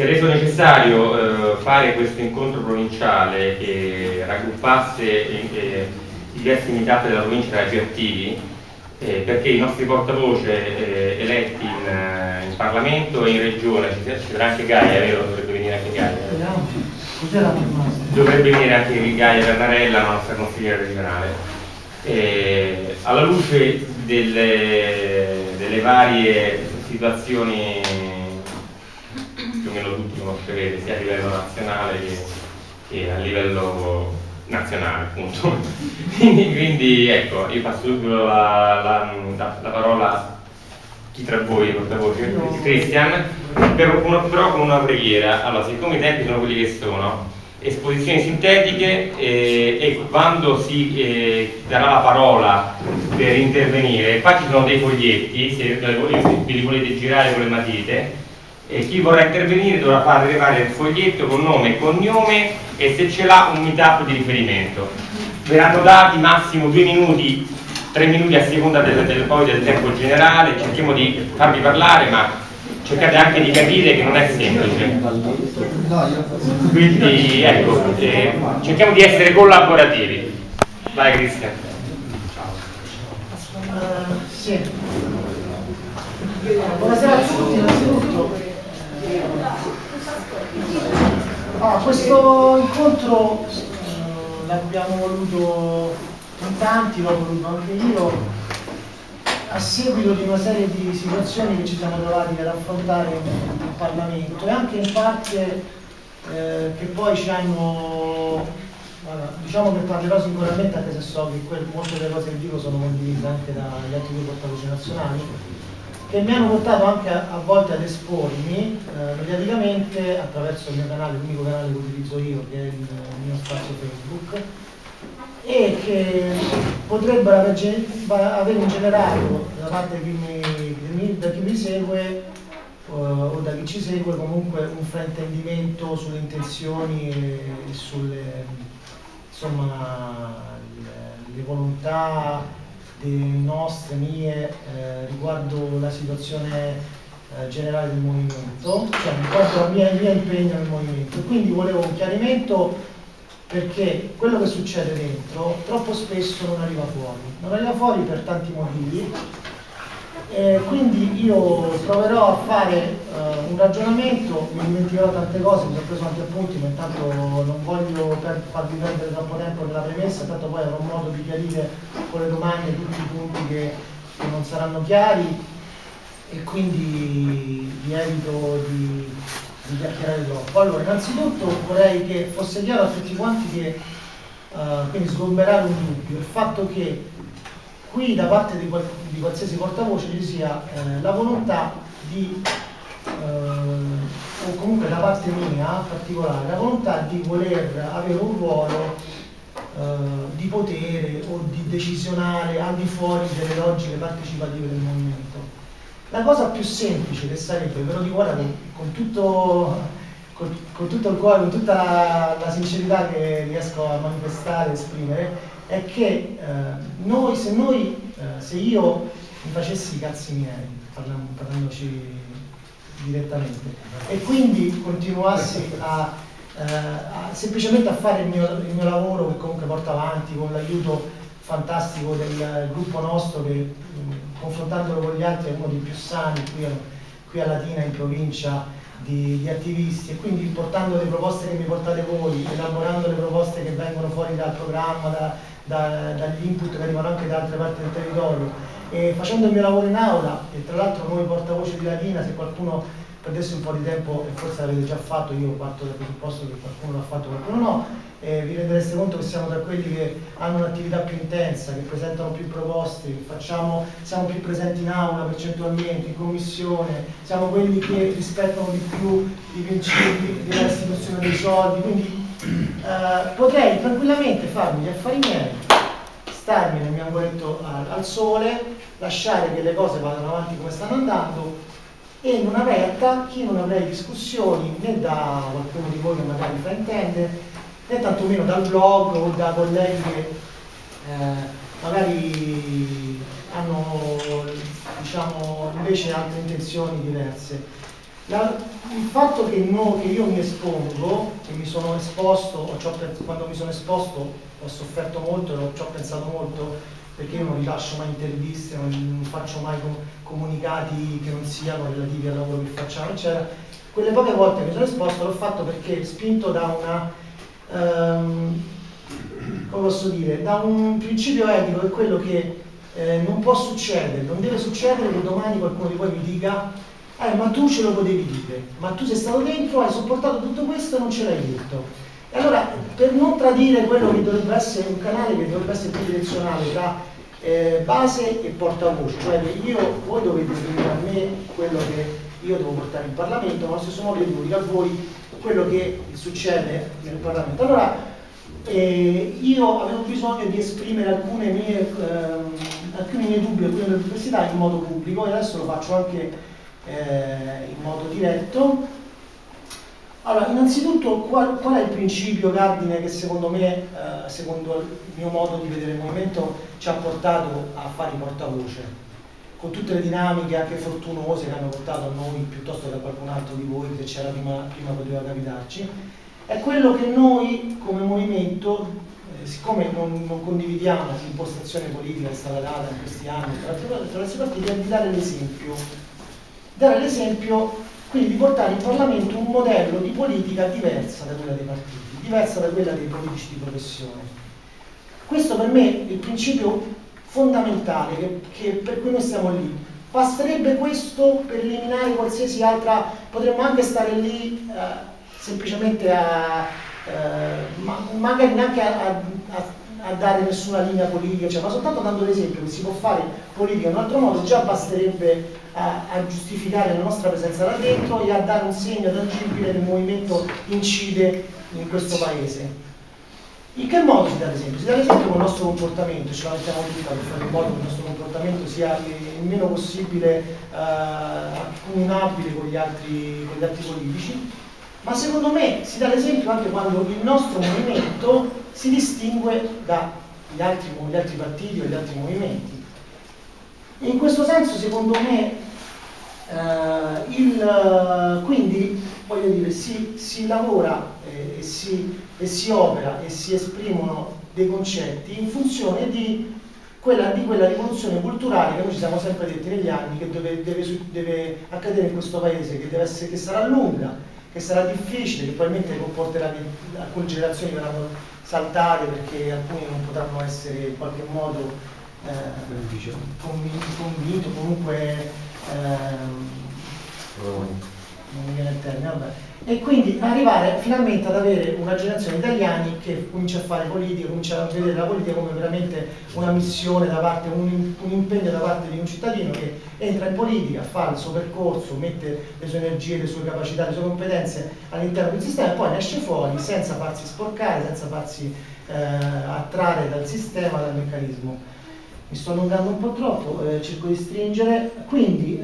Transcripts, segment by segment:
è reso necessario fare questo incontro provinciale che raggruppasse i diversi unità della provincia da più attivi, perché i nostri portavoce eletti in Parlamento e in Regione, ci sarà anche Gaia, vero? Dovrebbe venire anche Gaia. Dovrebbe venire anche Gaia Vernarella, la nostra consigliera regionale. Alla luce delle varie situazioni più o meno tutti conoscerete, sia a livello nazionale che a livello nazionale, appunto. Quindi ecco, io passo subito la parola a chi tra voi, portavoce, Cristian, però con una preghiera. Allora, siccome i tempi sono quelli che sono, esposizioni sintetiche, e quando si darà la parola per intervenire, qua ci sono dei foglietti, se vi li volete girare con le matite, e chi vorrà intervenire dovrà far arrivare il foglietto con nome e cognome e se ce l'ha un meetup di riferimento. Verranno dati massimo 2 minuti, 3 minuti a seconda del tempo generale, cerchiamo di farvi parlare, ma cercate anche di capire che non è semplice. Quindi ecco, cerchiamo di essere collaborativi. Vai Cristian. Sì. Buonasera a tutti, innanzitutto. Questo incontro l'abbiamo voluto in tanti, l'ho voluto anche io, a seguito di una serie di situazioni che ci siamo trovati ad affrontare in Parlamento e anche in parte che poi ci hanno, diciamo che parlerò sicuramente, anche se so che molte delle cose che dico sono condivise anche dagli altri due portavoci nazionali, che mi hanno portato anche a volte ad espormi mediaticamente attraverso il mio canale, l'unico canale che utilizzo io, che è il mio spazio Facebook, e che potrebbero aver ingenerato da parte da chi mi segue o da chi ci segue comunque un fraintendimento sulle intenzioni e sulle, insomma, le volontà nostre, mie, riguardo la situazione generale del movimento, cioè riguardo il mio impegno nel movimento. Quindi volevo un chiarimento, perché quello che succede dentro troppo spesso non arriva fuori per tanti motivi, quindi io proverò a fare un ragionamento, mi dimenticherò tante cose, mi sono preso anche appunti, ma intanto non voglio farvi perdere troppo tempo nella premessa, tanto poi avrò modo di chiarire con le domande tutti i punti che non saranno chiari, e quindi vi evito di chiacchierare troppo. Allora, innanzitutto vorrei che fosse chiaro a tutti quanti che, quindi sgomberare un dubbio, il fatto che qui da parte di qualsiasi portavoce ci sia la volontà di, o comunque da parte mia in particolare, la volontà di voler avere un ruolo di potere o di decisionale al di fuori delle logiche partecipative del movimento. La cosa più semplice che sarebbe, ve lo dico guarda, con tutto il cuore, con tutta la sincerità che riesco a manifestare e esprimere, è che se io mi facessi i cazzi miei, parlandoci direttamente, e quindi continuassi semplicemente a fare il mio lavoro, che comunque porto avanti con l'aiuto fantastico del gruppo nostro, che confrontandolo con gli altri è uno dei più sani qui a Latina, in provincia, di attivisti, e quindi portando le proposte che mi portate voi, elaborando le proposte che vengono fuori dal programma, dagli input che arrivano anche da altre parti del territorio, e facendo il mio lavoro in aula, e tra l'altro noi portavoce di Latina, se qualcuno perdesse un po' di tempo, e forse l'avete già fatto, io parto dal presupposto che qualcuno l'ha fatto, qualcuno no, vi rendereste conto che siamo tra quelli che hanno un'attività più intensa, che presentano più proposte, che siamo più presenti in aula percentualmente, in commissione, siamo quelli che rispettano di più i principi della restituzione dei soldi, quindi potrei tranquillamente farmi gli affari miei, starmi nel mio angoletto al sole, lasciare che le cose vadano avanti come stanno andando, e non avrei attacchi, non avrei discussioni né da qualcuno di voi che magari fraintende, né tantomeno dal blog o da colleghi che magari hanno, diciamo, invece altre intenzioni diverse. Il fatto che io mi espongo, che mi sono esposto, quando mi sono esposto ho sofferto molto e ci ho pensato molto, perché io non rilascio mai interviste, non faccio mai comunicati che non siano relativi al lavoro che facciamo, eccetera. Quelle poche volte che mi sono esposto l'ho fatto perché spinto da come posso dire, da un principio etico, che è quello che non può succedere, non deve succedere che domani qualcuno di voi mi dica ma tu ce lo potevi dire, ma tu sei stato dentro, hai sopportato tutto questo e non ce l'hai detto. E allora, per non tradire quello che dovrebbe essere un canale che dovrebbe essere bidirezionale tra base e portavoce, cioè che voi dovete dire a me quello che io devo portare in Parlamento, ma allo stesso modo io devo dire a voi quello che succede nel Parlamento. Allora, io avevo bisogno di esprimere alcuni miei dubbi, alcune mie perplessità in modo pubblico, e adesso lo faccio anche in modo diretto. Allora, innanzitutto qual è il principio cardine che secondo me, secondo il mio modo di vedere il movimento, ci ha portato a fare i portavoce, con tutte le dinamiche anche fortunose che hanno portato a noi piuttosto che a qualcun altro di voi che c'era prima poteva capitarci, è quello che noi come movimento, siccome non condividiamo l'impostazione politica che è stata data in questi anni tra questi partiti, è di dare l'esempio, quindi di portare in Parlamento un modello di politica diversa da quella dei partiti, diversa da quella dei politici di professione. Questo per me è il principio fondamentale che per cui noi stiamo lì. Basterebbe questo per eliminare qualsiasi altra, potremmo anche stare lì semplicemente magari neanche a dare nessuna linea politica, cioè, ma soltanto dando l'esempio che si può fare politica in un altro modo già basterebbe a giustificare la nostra presenza là dentro e a dare un segno tangibile che il movimento incide in questo paese. In che modo si dà l'esempio? Si dà l'esempio con il nostro comportamento, ce la mettiamo tutta per fare in modo che il nostro comportamento sia il meno possibile accomunabile con gli altri politici, ma secondo me si dà l'esempio anche quando il nostro movimento si distingue dagli altri partiti o gli altri movimenti. E in questo senso, secondo me, quindi voglio dire, si lavora e si opera e si esprimono dei concetti in funzione di quella rivoluzione culturale che noi ci siamo sempre detti negli anni che deve accadere in questo paese, che sarà lunga, che sarà difficile, che probabilmente comporterà che alcune generazioni verranno saltate perché alcuni non potranno essere in qualche modo convinto, comunque non mi viene il termine, vabbè. E quindi arrivare finalmente ad avere una generazione di italiani che comincia a fare politica, comincia a vedere la politica come veramente una missione da parte, un impegno da parte di un cittadino che entra in politica, fa il suo percorso, mette le sue energie, le sue capacità, le sue competenze all'interno del sistema e poi ne esce fuori senza farsi sporcare, senza farsi attrarre dal sistema, dal meccanismo. Mi sto allungando un po' troppo, cerco di stringere, quindi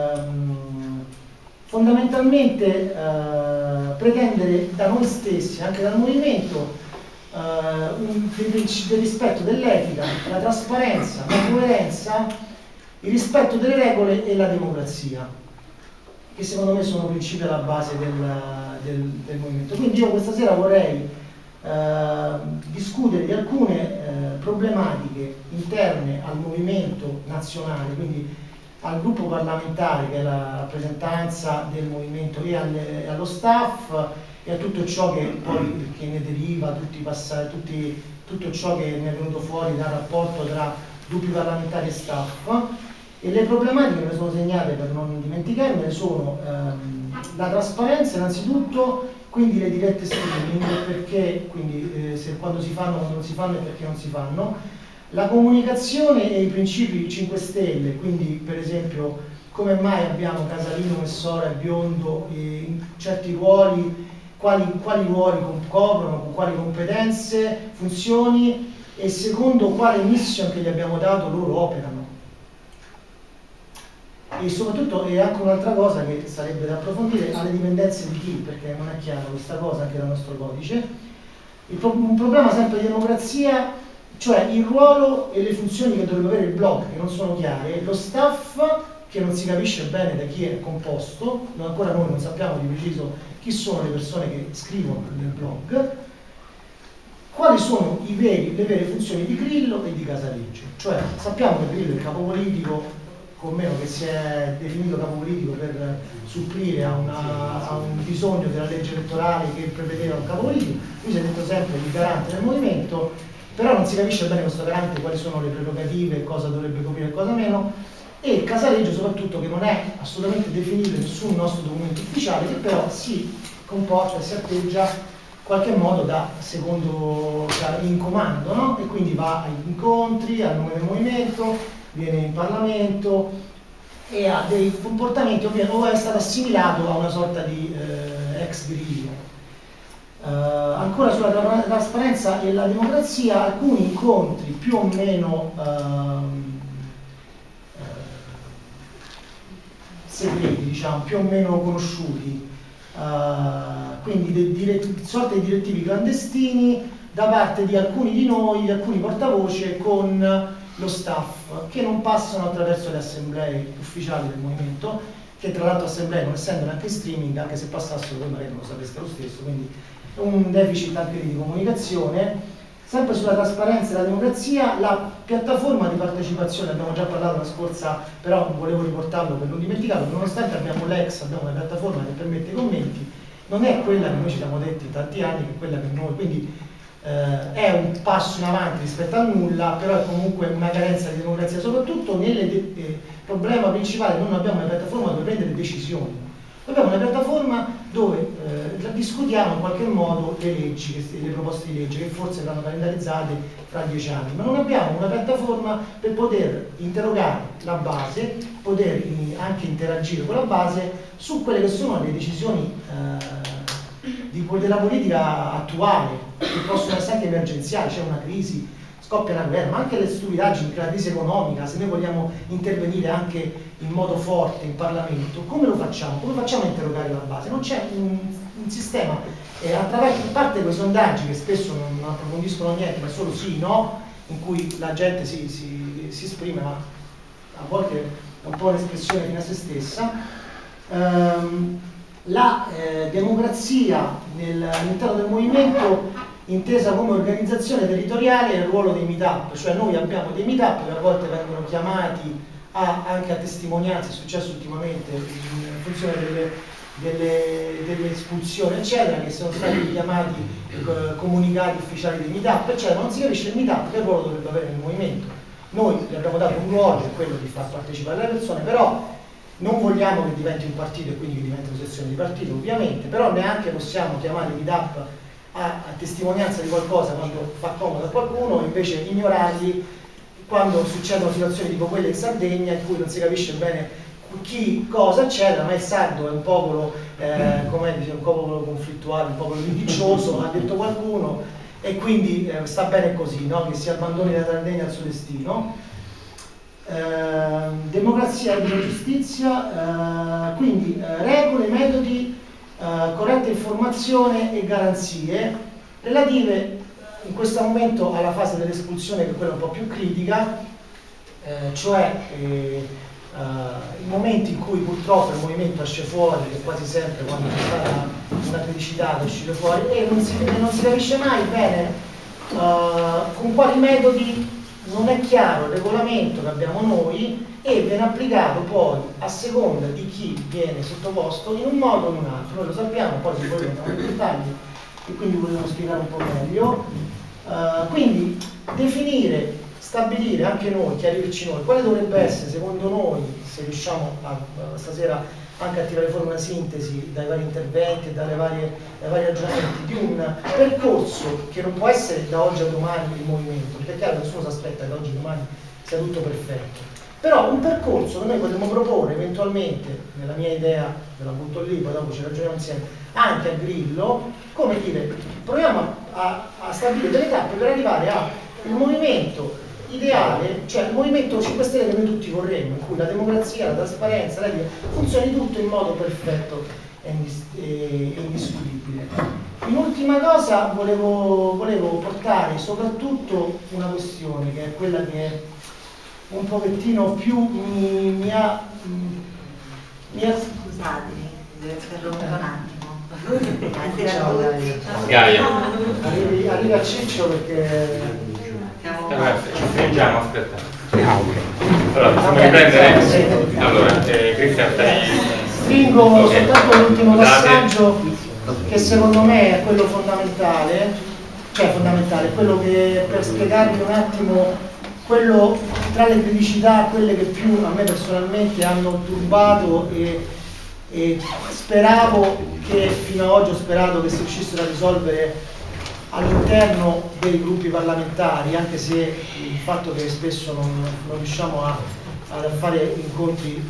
fondamentalmente pretendere da noi stessi, anche dal movimento, del rispetto dell'etica, la trasparenza, la coerenza, il rispetto delle regole e la democrazia, che secondo me sono principi alla base del movimento. Quindi io questa sera vorrei discutere di alcune problematiche interne al movimento nazionale, quindi al gruppo parlamentare che è la rappresentanza del movimento e allo staff e a tutto ciò che poi ne deriva, tutto ciò che ne è venuto fuori dal rapporto tra gruppi parlamentari e staff. E le problematiche che sono segnate, per non dimenticarmene, sono la trasparenza innanzitutto, quindi le dirette streaming, perché quindi quando si fanno, quando non si fanno e perché non si fanno. La comunicazione e i principi 5 Stelle, quindi per esempio come mai abbiamo Casalino, Messora e Biondo in certi ruoli, quali ruoli coprono, con quali competenze, funzioni e secondo quale mission che gli abbiamo dato loro operano. E soprattutto, e anche un'altra cosa che sarebbe da approfondire, alle dipendenze di chi, perché non è chiaro questa cosa anche dal nostro codice. Un problema sempre di democrazia, cioè il ruolo e le funzioni che dovrebbe avere il blog, che non sono chiare, lo staff che non si capisce bene da chi è composto, ancora noi non sappiamo di preciso chi sono le persone che scrivono nel blog, quali sono le vere funzioni di Grillo e di Casaleggio. Cioè sappiamo che Grillo è il capo politico, con meno che si è definito capo politico per supplire a un bisogno della legge elettorale che prevedeva un capo politico, lui si è detto sempre il garante del movimento, però non si capisce bene questo garante quali sono le prerogative, cosa dovrebbe coprire e cosa meno, e Casaleggio soprattutto, che non è assolutamente definito in nessun nostro documento ufficiale, che però si comporta e si atteggia in qualche modo in comando, no? E quindi va agli incontri, al nome del movimento, viene in Parlamento e ha dei comportamenti, o è stato assimilato a una sorta di ex Grillo. Ancora sulla trasparenza e la democrazia, alcuni incontri più o meno segreti, diciamo, più o meno conosciuti, quindi sorte di direttivi clandestini da parte di alcuni di noi, di alcuni portavoce con lo staff, che non passano attraverso le assemblee ufficiali del movimento, che tra l'altro assemblee non essendo neanche streaming, anche se passassero voi magari non lo sapeste lo stesso, quindi un deficit anche di comunicazione. Sempre sulla trasparenza e la democrazia, la piattaforma di partecipazione, abbiamo già parlato la scorsa, però volevo riportarlo per non dimenticarlo, nonostante abbiamo l'ex, abbiamo una piattaforma che permette i commenti, non è quella che noi ci siamo detti tanti anni, che è quella che noi, quindi è un passo in avanti rispetto a nulla, però è comunque una carenza di democrazia, soprattutto nel problema principale. Noi non abbiamo una piattaforma dove prendere decisioni, abbiamo una piattaforma dove discutiamo in qualche modo le leggi, le proposte di legge che forse verranno calendarizzate fra 10 anni, ma non abbiamo una piattaforma per poter interrogare la base, poter anche interagire con la base su quelle che sono le decisioni della politica attuale, che possono essere anche emergenziali, c'è una crisi, scoppia una guerra, ma anche le stupidaggini, la crisi economica, se noi vogliamo intervenire anche in modo forte in Parlamento, come lo facciamo? Come facciamo a interrogare la base? Non c'è un sistema, attraverso in parte quei sondaggi che spesso non approfondiscono niente, ma solo sì, no, in cui la gente si esprime, ma a volte è un po' un'espressione fine a se stessa. La democrazia all'interno del movimento intesa come organizzazione territoriale e il ruolo dei meetup, cioè noi abbiamo dei meetup che a volte vengono chiamati anche a testimonianza, è successo ultimamente in funzione delle espulsioni eccetera, che sono stati chiamati comunicati ufficiali dei meetup eccetera, non si capisce il meetup che ruolo dovrebbe avere nel movimento. Noi gli abbiamo dato un ruolo, che è quello di far partecipare le persone, però non vogliamo che diventi un partito e quindi che diventi una sezione di partito ovviamente, però neanche possiamo chiamare i meetup a testimonianza di qualcosa quando fa comodo a qualcuno e invece ignorarli quando succedono situazioni tipo quelle in Sardegna, in cui non si capisce bene chi, cosa eccetera, ma il sardo è un popolo, come dice, un popolo conflittuale, un popolo litigioso, ha detto qualcuno, e quindi sta bene così, no? Che si abbandoni la Sardegna al suo destino. Democrazia e giustizia, quindi regole, metodi, corretta informazione e garanzie relative in questo momento alla fase dell'espulsione, che è quella un po' più critica, cioè i momenti in cui purtroppo il movimento esce fuori, che quasi sempre quando c'è stata una criticità è uscito fuori, e non si capisce mai bene con quali metodi. Non è chiaro il regolamento che abbiamo noi e viene applicato poi a seconda di chi viene sottoposto in un modo o in un altro. Noi lo sappiamo, poi si poi entrano nei dettagli e quindi volevo spiegare un po' meglio. Quindi definire, stabilire anche noi, chiarirci noi, quale dovrebbe essere secondo noi, se riusciamo stasera anche a tirare fuori una sintesi dai vari interventi e dai vari ragionamenti di un percorso che non può essere da oggi a domani il movimento, perché è chiaro che nessuno si aspetta che da oggi a domani sia tutto perfetto, però un percorso che noi potremmo proporre eventualmente, nella mia idea, ve la butto lì, poi dopo ci ragioniamo insieme, anche a Grillo, come dire, proviamo a stabilire delle tappe per arrivare a un movimento ideale, cioè il movimento 5 Stelle che noi tutti vorremmo, in cui la democrazia, la trasparenza, la vita, funzioni tutto in modo perfetto e indiscutibile. In ultima cosa volevo portare soprattutto una questione che è quella che un pochettino più mi ha Scusatemi, devo interrompere un attimo. ciao Gaia. arriva a Ciccio perché Ci stringiamo, aspetta. Allora, possiamo riprendere? Allora, Cristian, stringo soltanto l'ultimo passaggio che secondo me è quello fondamentale, quello che per spiegarvi un attimo, quello tra le criticità, quelle che più a me personalmente hanno turbato e speravo che fino ad oggi ho sperato che si riuscissero a risolvere all'interno dei gruppi parlamentari, anche se il fatto che spesso non riusciamo a fare incontri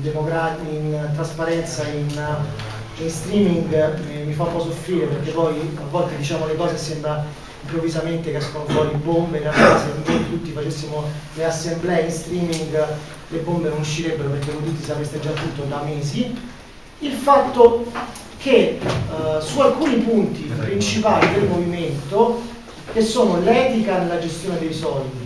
in trasparenza, in streaming, mi fa un po' soffrire, perché poi a volte diciamo le cose sembra improvvisamente che escono fuori bombe, in realtà se noi tutti facessimo le assemblee in streaming le bombe non uscirebbero, perché voi tutti sapreste già tutto da mesi. Il fatto che su alcuni punti principali del movimento, che sono l'etica nella gestione dei soldi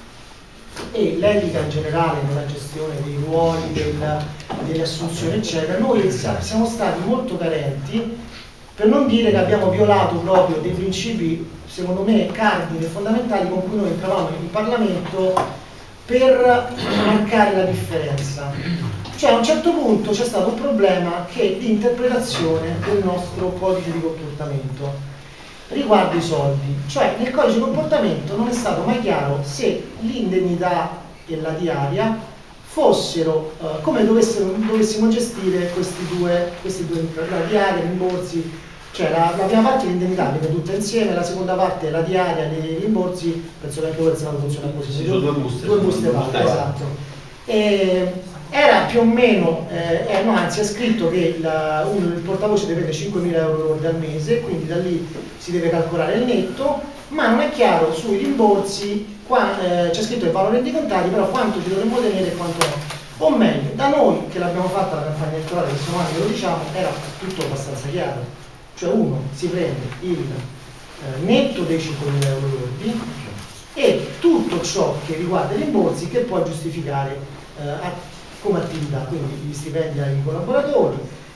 e l'etica in generale nella gestione dei ruoli, delle assunzioni eccetera, noi siamo stati molto carenti, per non dire che abbiamo violato proprio dei principi secondo me cardine fondamentali con cui noi entravamo in Parlamento per marcare la differenza. Cioè a un certo punto c'è stato un problema di interpretazione del nostro codice di comportamento riguardo i soldi, cioè nel codice di comportamento non è stato mai chiaro se l'indennità e la diaria fossero come dovessimo gestire questi due la diaria, i rimborsi, cioè la prima parte l'indennità viene tutta insieme, la seconda parte la diaria, i rimborsi, penso che anche quel Senato funziona così, sì, sono due buste paga, esatto. Era più o meno, no, anzi è scritto che il portavoce deve prendere 5.000 euro al mese, quindi da lì si deve calcolare il netto, ma non è chiaro sui rimborsi, c'è scritto il valore rendicontati, però quanto ci dovremmo tenere e quanto no. O meglio, da noi che l'abbiamo fatta la campagna elettorale, che sono anni che lo diciamo, era tutto abbastanza chiaro. Cioè uno si prende il netto dei 5.000 euro lordi e tutto ciò che riguarda i rimborsi che può giustificare come attività, quindi gli stipendi ai collaboratori,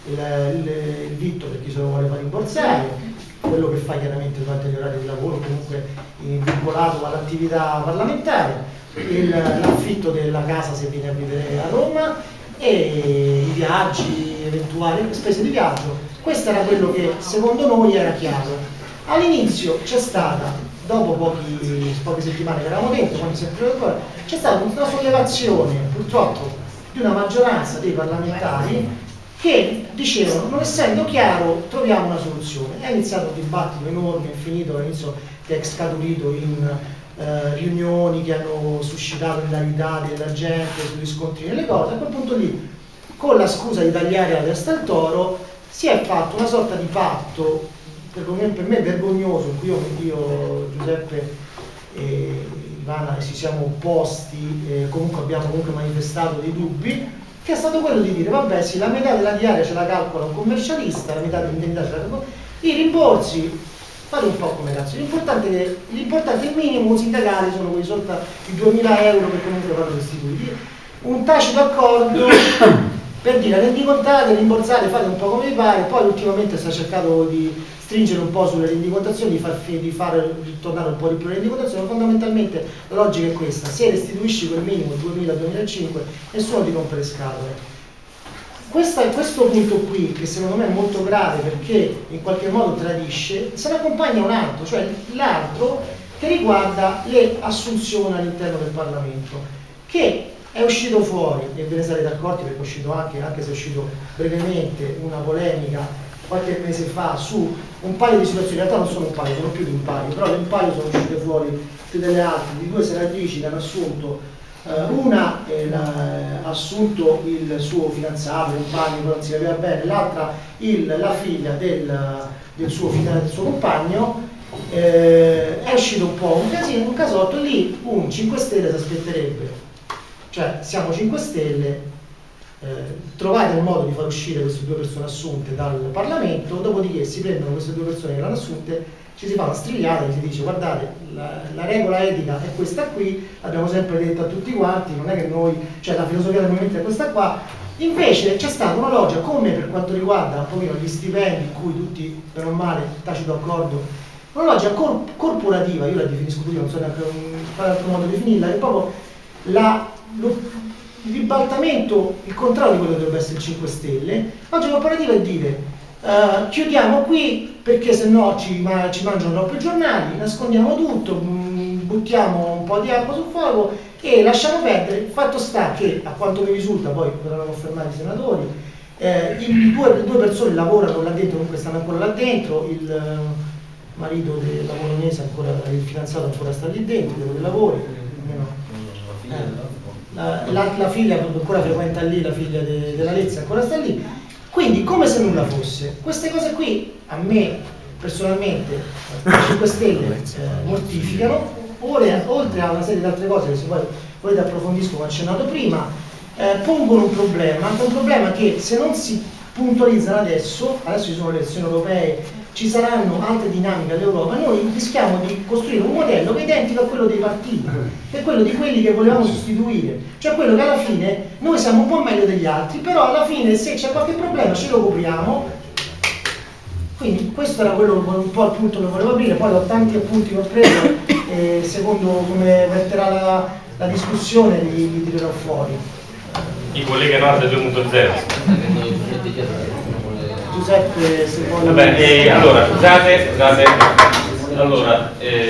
il vitto per chi se lo vuole far rimborsare, quello che fa chiaramente durante gli orari di lavoro, comunque vincolato all'attività parlamentare, l'affitto della casa se viene a vivere a Roma e i viaggi, eventuali spese di viaggio. Questo era quello che secondo noi era chiaro. All'inizio c'è stata, dopo poche settimane che eravamo dentro, c'è stata una sollevazione purtroppo di una maggioranza dei parlamentari che dicevano, non essendo chiaro, troviamo una soluzione. È iniziato un dibattito enorme, è finito all'inizio che è scaturito in riunioni che hanno suscitato hilarità della gente sugli scontri nelle cose. A quel punto lì, con la scusa di tagliare la testa al toro, si è fatto una sorta di patto, per me vergognoso, in cui io Giuseppe e Ivana ci siamo opposti, comunque abbiamo manifestato dei dubbi, che è stato quello di dire, vabbè sì, la metà della diaria ce la calcola un commercialista, la metà dell'indennità ce la calcola, i rimborsi fate un po' come cazzo, l'importante è il minimo sindacale sono quei i 2.000 euro che comunque vanno restituiti, un tacito accordo per dire rendicontate, rimborsate, fate un po' come vi pare. Poi ultimamente sta cercando di stringere un po' sulle rendicontazioni, di far ritornare un po' di più le rendicontazioni. Fondamentalmente la logica è questa: se restituisci quel minimo 2000-2005 nessuno ti rompe le scatole. Questo punto qui, che secondo me è molto grave perché in qualche modo tradisce, se ne accompagna un altro, cioè l'altro che riguarda le assunzioni all'interno del Parlamento, che è uscito fuori, e ve ne sarete accorti perché è uscito anche se è uscito brevemente, una polemica qualche mese fa su un paio di situazioni, in realtà non sono un paio, sono più di un paio, però un paio sono uscite fuori più delle altre, di due senatrici che hanno assunto, una ha assunto il suo fidanzato, un compagno, però non si capiva bene, l'altra la figlia del suo compagno. È uscito un po' un casino, un casotto, lì un 5 Stelle si aspetterebbe. Cioè siamo 5 Stelle, trovate il modo di far uscire queste due persone assunte dal Parlamento, dopodiché si prendono queste due persone che l'hanno assunte ci si fa una strigliata e si dice guardate, la regola etica è questa qui, l'abbiamo sempre detto a tutti quanti, non è che noi, cioè la filosofia del movimento è questa qua. Invece c'è stata una logica, come per quanto riguarda un pochino gli stipendi, in cui tutti, per o male, tacito accordo, una logica corporativa, io la definisco così, non so neanche quale altro modo di definirla, è proprio il ribaltamento, il contrario di quello che dovrebbe essere il 5 Stelle. Logica corporativa è dire chiudiamo qui perché se no ci mangiano troppo i giornali, nascondiamo tutto, buttiamo un po' di acqua sul fuoco e lasciamo perdere. Il fatto sta che, a quanto mi risulta, poi potranno confermare i senatori, due persone lavorano là dentro, comunque stanno ancora là dentro, il marito della polonese ancora, il fidanzato ancora sta lì dentro, dove lavori, la figlia ancora frequenta lì, la figlia della Lezza ancora sta lì, quindi come se nulla fosse. Queste cose qui a me personalmente, i 5 Stelle, mortificano, oltre a una serie di altre cose che se poi volete approfondisco, come accennato prima, pongono un problema che se non si puntualizzano adesso ci sono le elezioni europee, ci saranno altre dinamiche all'Europa, noi rischiamo di costruire un modello che è identico a quello dei partiti, che è quello di quelli che volevamo sostituire, cioè quello che alla fine noi siamo un po' meglio degli altri, però alla fine se c'è qualche problema ce lo copriamo. Quindi questo era quello un po' il punto che volevo aprire, poi ho tanti appunti che ho preso e secondo come verterà la discussione li tirerò fuori. I colleghi Nord 2.0. Giuseppe, se vuoi... Vabbè, allora, scusate, allora,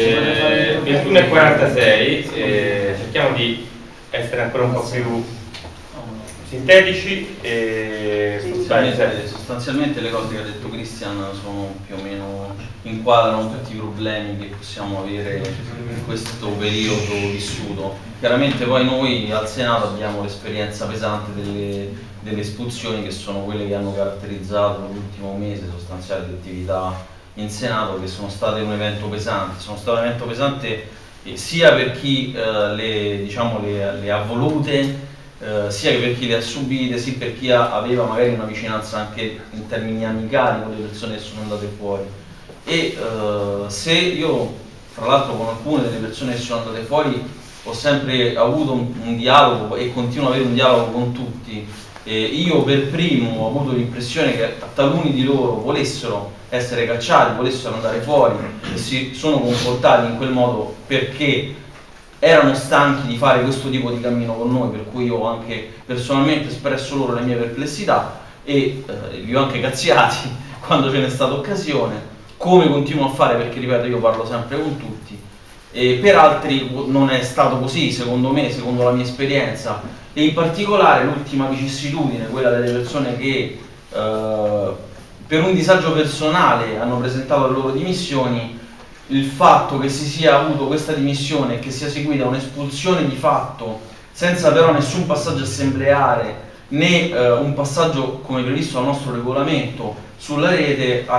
21:46, cerchiamo di essere ancora un po' più sintetici e sostanzialmente le cose che ha detto Cristian sono più o meno inquadrano tutti i problemi che possiamo avere in questo periodo vissuto. Chiaramente poi noi al Senato abbiamo l'esperienza pesante delle espulsioni, che sono quelle che hanno caratterizzato l'ultimo mese sostanziale di attività in Senato, che sono state un evento pesante. Sono stato un evento pesante sia per chi le ha volute, sia che per chi le ha subite, sia per chi aveva magari una vicinanza anche in termini amicali con le persone che sono andate fuori. E se io, tra l'altro, con alcune delle persone che sono andate fuori ho sempre avuto un dialogo e continuo ad avere un dialogo con tutti, io per primo ho avuto l'impressione che taluni di loro volessero essere cacciati, volessero andare fuori e si sono comportati in quel modo perché erano stanchi di fare questo tipo di cammino con noi, per cui ho anche personalmente espresso loro le mie perplessità e li ho anche cazziati quando ce n'è stata occasione, come continuo a fare perché, ripeto, io parlo sempre con tutti. E per altri non è stato così, secondo me, secondo la mia esperienza, e in particolare l'ultima vicissitudine, quella delle persone che per un disagio personale hanno presentato le loro dimissioni. Il fatto che si sia avuto questa dimissione e che sia seguita un'espulsione di fatto senza però nessun passaggio assembleare né un passaggio come previsto dal nostro regolamento sulla rete ha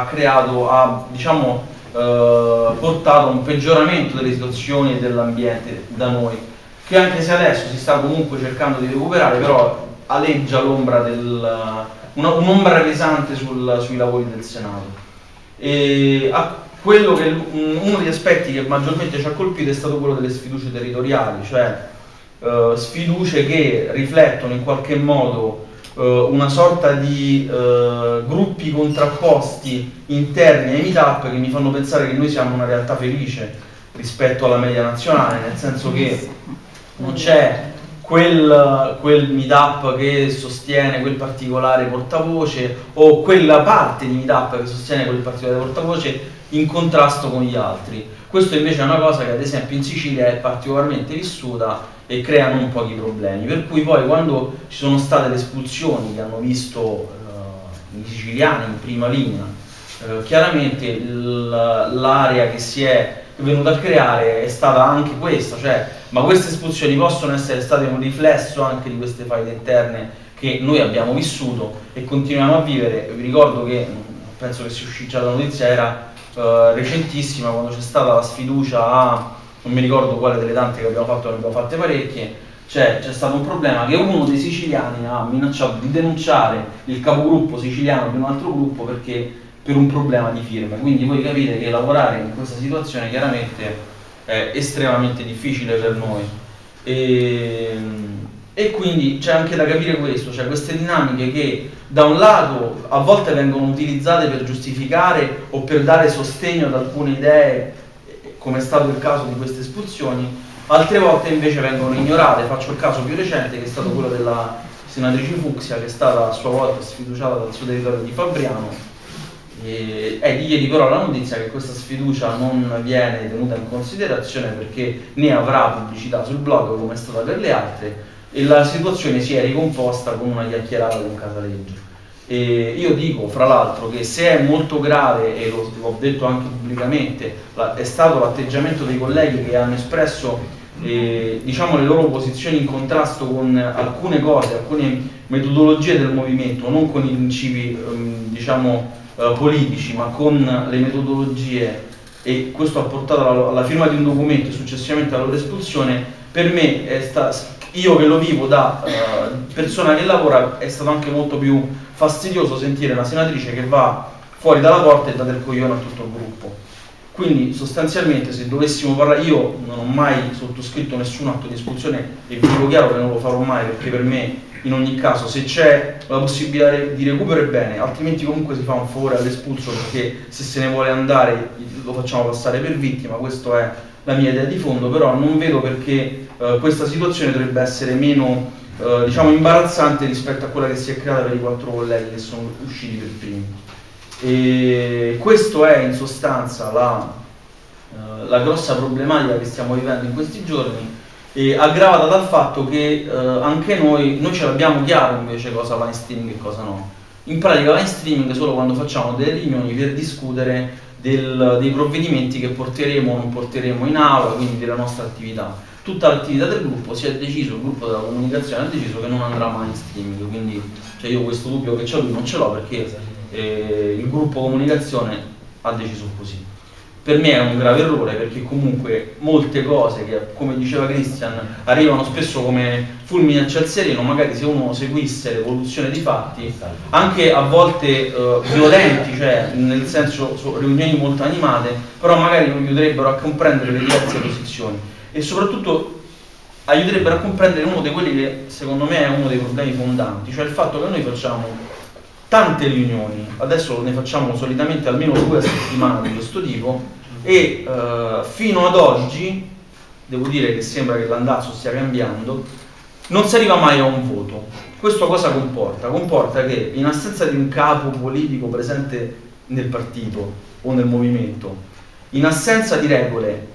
portato a un peggioramento delle situazioni e dell'ambiente da noi, che anche se adesso si sta comunque cercando di recuperare, però aleggia l'ombra un'ombra pesante sui lavori del Senato. Quello che uno degli aspetti che maggiormente ci ha colpito è stato quello delle sfiducie territoriali, cioè sfiducie che riflettono in qualche modo una sorta di gruppi contrapposti interni ai meetup, che mi fanno pensare che noi siamo una realtà felice rispetto alla media nazionale, nel senso che non c'è quel meetup che sostiene quel particolare portavoce o quella parte di meetup che sostiene quel particolare portavoce in contrasto con gli altri. Questo invece è una cosa che ad esempio in Sicilia è particolarmente vissuta e crea non pochi problemi, per cui poi quando ci sono state le espulsioni che hanno visto i siciliani in prima linea, chiaramente l'area che si è venuta a creare è stata anche questa, cioè ma queste espulsioni possono essere state un riflesso anche di queste faide interne che noi abbiamo vissuto e continuiamo a vivere. Vi ricordo che, penso che sia uscita la notizia, era recentissima, quando c'è stata la sfiducia non mi ricordo quale delle tante che abbiamo fatto, ne abbiamo fatte parecchie, c'è stato un problema che uno dei siciliani ha minacciato di denunciare il capogruppo siciliano di un altro gruppo perché per un problema di firme. Quindi voi capite che lavorare in questa situazione chiaramente è estremamente difficile per noi. E quindi c'è anche da capire questo, cioè queste dinamiche che da un lato a volte vengono utilizzate per giustificare o per dare sostegno ad alcune idee, come è stato il caso di queste espulsioni, altre volte invece vengono ignorate. Faccio il caso più recente, che è stato quello della senatrice Fucsia, che è stata a sua volta sfiduciata dal suo territorio di Fabriano. È di ieri però la notizia che questa sfiducia non viene tenuta in considerazione perché ne avrà pubblicità sul blog come è stata per le altre, e la situazione si è ricomposta con una chiacchierata con Casaleggio. E io dico fra l'altro che se è molto grave, e l'ho detto anche pubblicamente, è stato l'atteggiamento dei colleghi che hanno espresso diciamo le loro posizioni in contrasto con alcune cose, alcune metodologie del movimento, non con i principi diciamo politici, ma con le metodologie, e questo ha portato alla firma di un documento e successivamente alla loro espulsione. Per me io che lo vivo da persona che lavora, è stato anche molto più fastidioso sentire una senatrice che va fuori dalla porta e dà del coglione a tutto il gruppo. Quindi sostanzialmente, se dovessimo parlare, io non ho mai sottoscritto nessun atto di espulsione e vi dico chiaro che non lo farò mai, perché per me in ogni caso se c'è la possibilità di recupero è bene, altrimenti comunque si fa un favore all'espulso, perché se se ne vuole andare lo facciamo passare per vittima. Questa è la mia idea di fondo, però non vedo perché questa situazione dovrebbe essere meno diciamo imbarazzante rispetto a quella che si è creata per i 4 colleghi che sono usciti per primi. E questo è in sostanza la grossa problematica che stiamo vivendo in questi giorni, aggravata dal fatto che anche noi ce l'abbiamo chiaro invece cosa va in streaming e cosa no. In pratica va in streaming solo quando facciamo delle riunioni per discutere dei provvedimenti che porteremo o non porteremo in aula, quindi della nostra attività. Tutta l'attività del gruppo si è deciso, il gruppo della comunicazione ha deciso che non andrà mai in streaming, quindi cioè io questo dubbio che c'ho lui non ce l'ho, perché il gruppo comunicazione ha deciso così. Per me è un grave errore, perché comunque molte cose che, come diceva Christian, arrivano spesso come fulmini a ciel sereno, magari se uno seguisse l'evoluzione dei fatti, anche a volte violenti, cioè nel senso riunioni molto animate, però magari non aiuterebbero a comprendere le diverse posizioni e soprattutto aiuterebbero a comprendere uno di quelli che secondo me è uno dei problemi fondanti, cioè il fatto che noi facciamo tante riunioni, adesso ne facciamo solitamente almeno 2 a settimana di questo tipo, e fino ad oggi devo dire che sembra che l'andazzo stia cambiando, non si arriva mai a un voto. Questo cosa comporta? Comporta che in assenza di un capo politico presente nel partito o nel movimento, in assenza di regole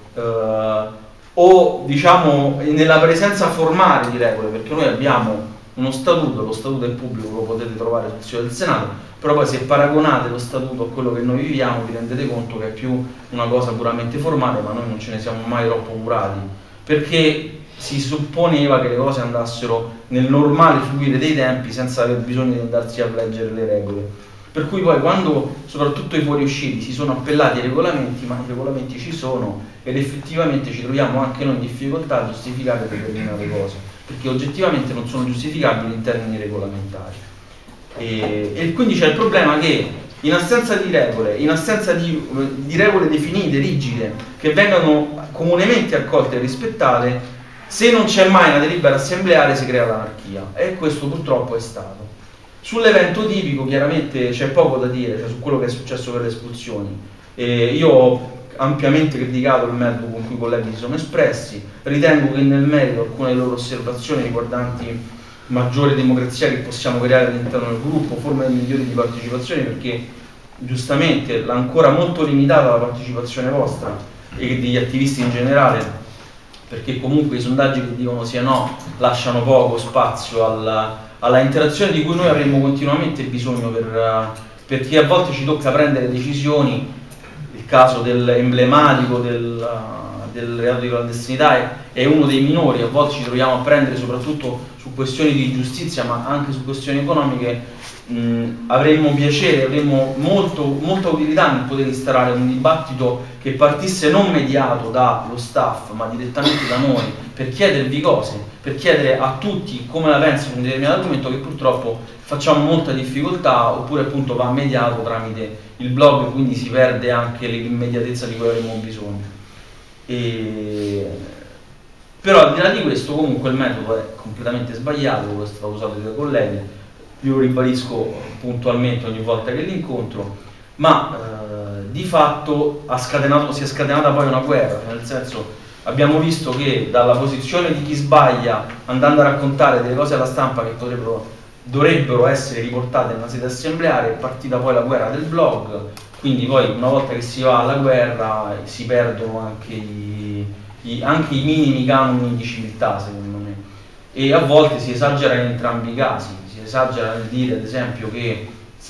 o diciamo nella presenza formale di regole, perché noi abbiamo uno statuto, lo statuto è pubblico, lo potete trovare sul sito del Senato, però poi se paragonate lo statuto a quello che noi viviamo vi rendete conto che è più una cosa puramente formale, ma noi non ce ne siamo mai troppo curati, perché si supponeva che le cose andassero nel normale fluire dei tempi senza aver bisogno di andarsi a leggere le regole. Per cui poi quando soprattutto i fuoriusciti si sono appellati ai regolamenti, ma i regolamenti ci sono ed effettivamente ci troviamo anche noi in difficoltà a giustificare determinate cose, perché oggettivamente non sono giustificabili in termini regolamentari. E quindi c'è il problema che in assenza di regole, in assenza di regole definite, rigide, che vengano comunemente accolte e rispettate, se non c'è mai una delibera assembleare si crea l'anarchia, e questo purtroppo è stato. Sull'evento tipico chiaramente c'è poco da dire, cioè su quello che è successo per le espulsioni. Io ho ampiamente criticato il metodo con cui i colleghi si sono espressi, ritengo che nel merito alcune delle loro osservazioni riguardanti maggiore democrazia che possiamo creare all'interno del gruppo, forme migliori di partecipazione, perché giustamente ancora molto limitata la partecipazione vostra e degli attivisti in generale, perché comunque i sondaggi che dicono sì e no lasciano poco spazio alla interazione di cui noi avremo continuamente bisogno perché a volte ci tocca prendere decisioni. Il caso emblematico del reato di clandestinità è uno dei minori, a volte ci troviamo a prendere soprattutto su questioni di giustizia ma anche su questioni economiche. Avremmo piacere, avremmo molta utilità nel poter instaurare un dibattito che partisse non mediato dallo staff ma direttamente da noi, per chiedervi cose, per chiedere a tutti come la pensano su un determinato argomento, che purtroppo facciamo molta difficoltà, oppure appunto va mediato tramite il blog, quindi si perde anche l'immediatezza di cui avremo bisogno. Però al di là di questo comunque il metodo è completamente sbagliato, quello è stato usato dai colleghi, io lo ribadisco puntualmente ogni volta che li incontro, ma di fatto si è scatenata poi una guerra, nel senso abbiamo visto che dalla posizione di chi sbaglia, andando a raccontare delle cose alla stampa che dovrebbero essere riportate nella sede assembleare, è partita poi la guerra del blog, quindi poi una volta che si va alla guerra si perdono anche i minimi canoni di civiltà, secondo me, e a volte si esagera in entrambi i casi, si esagera nel dire ad esempio che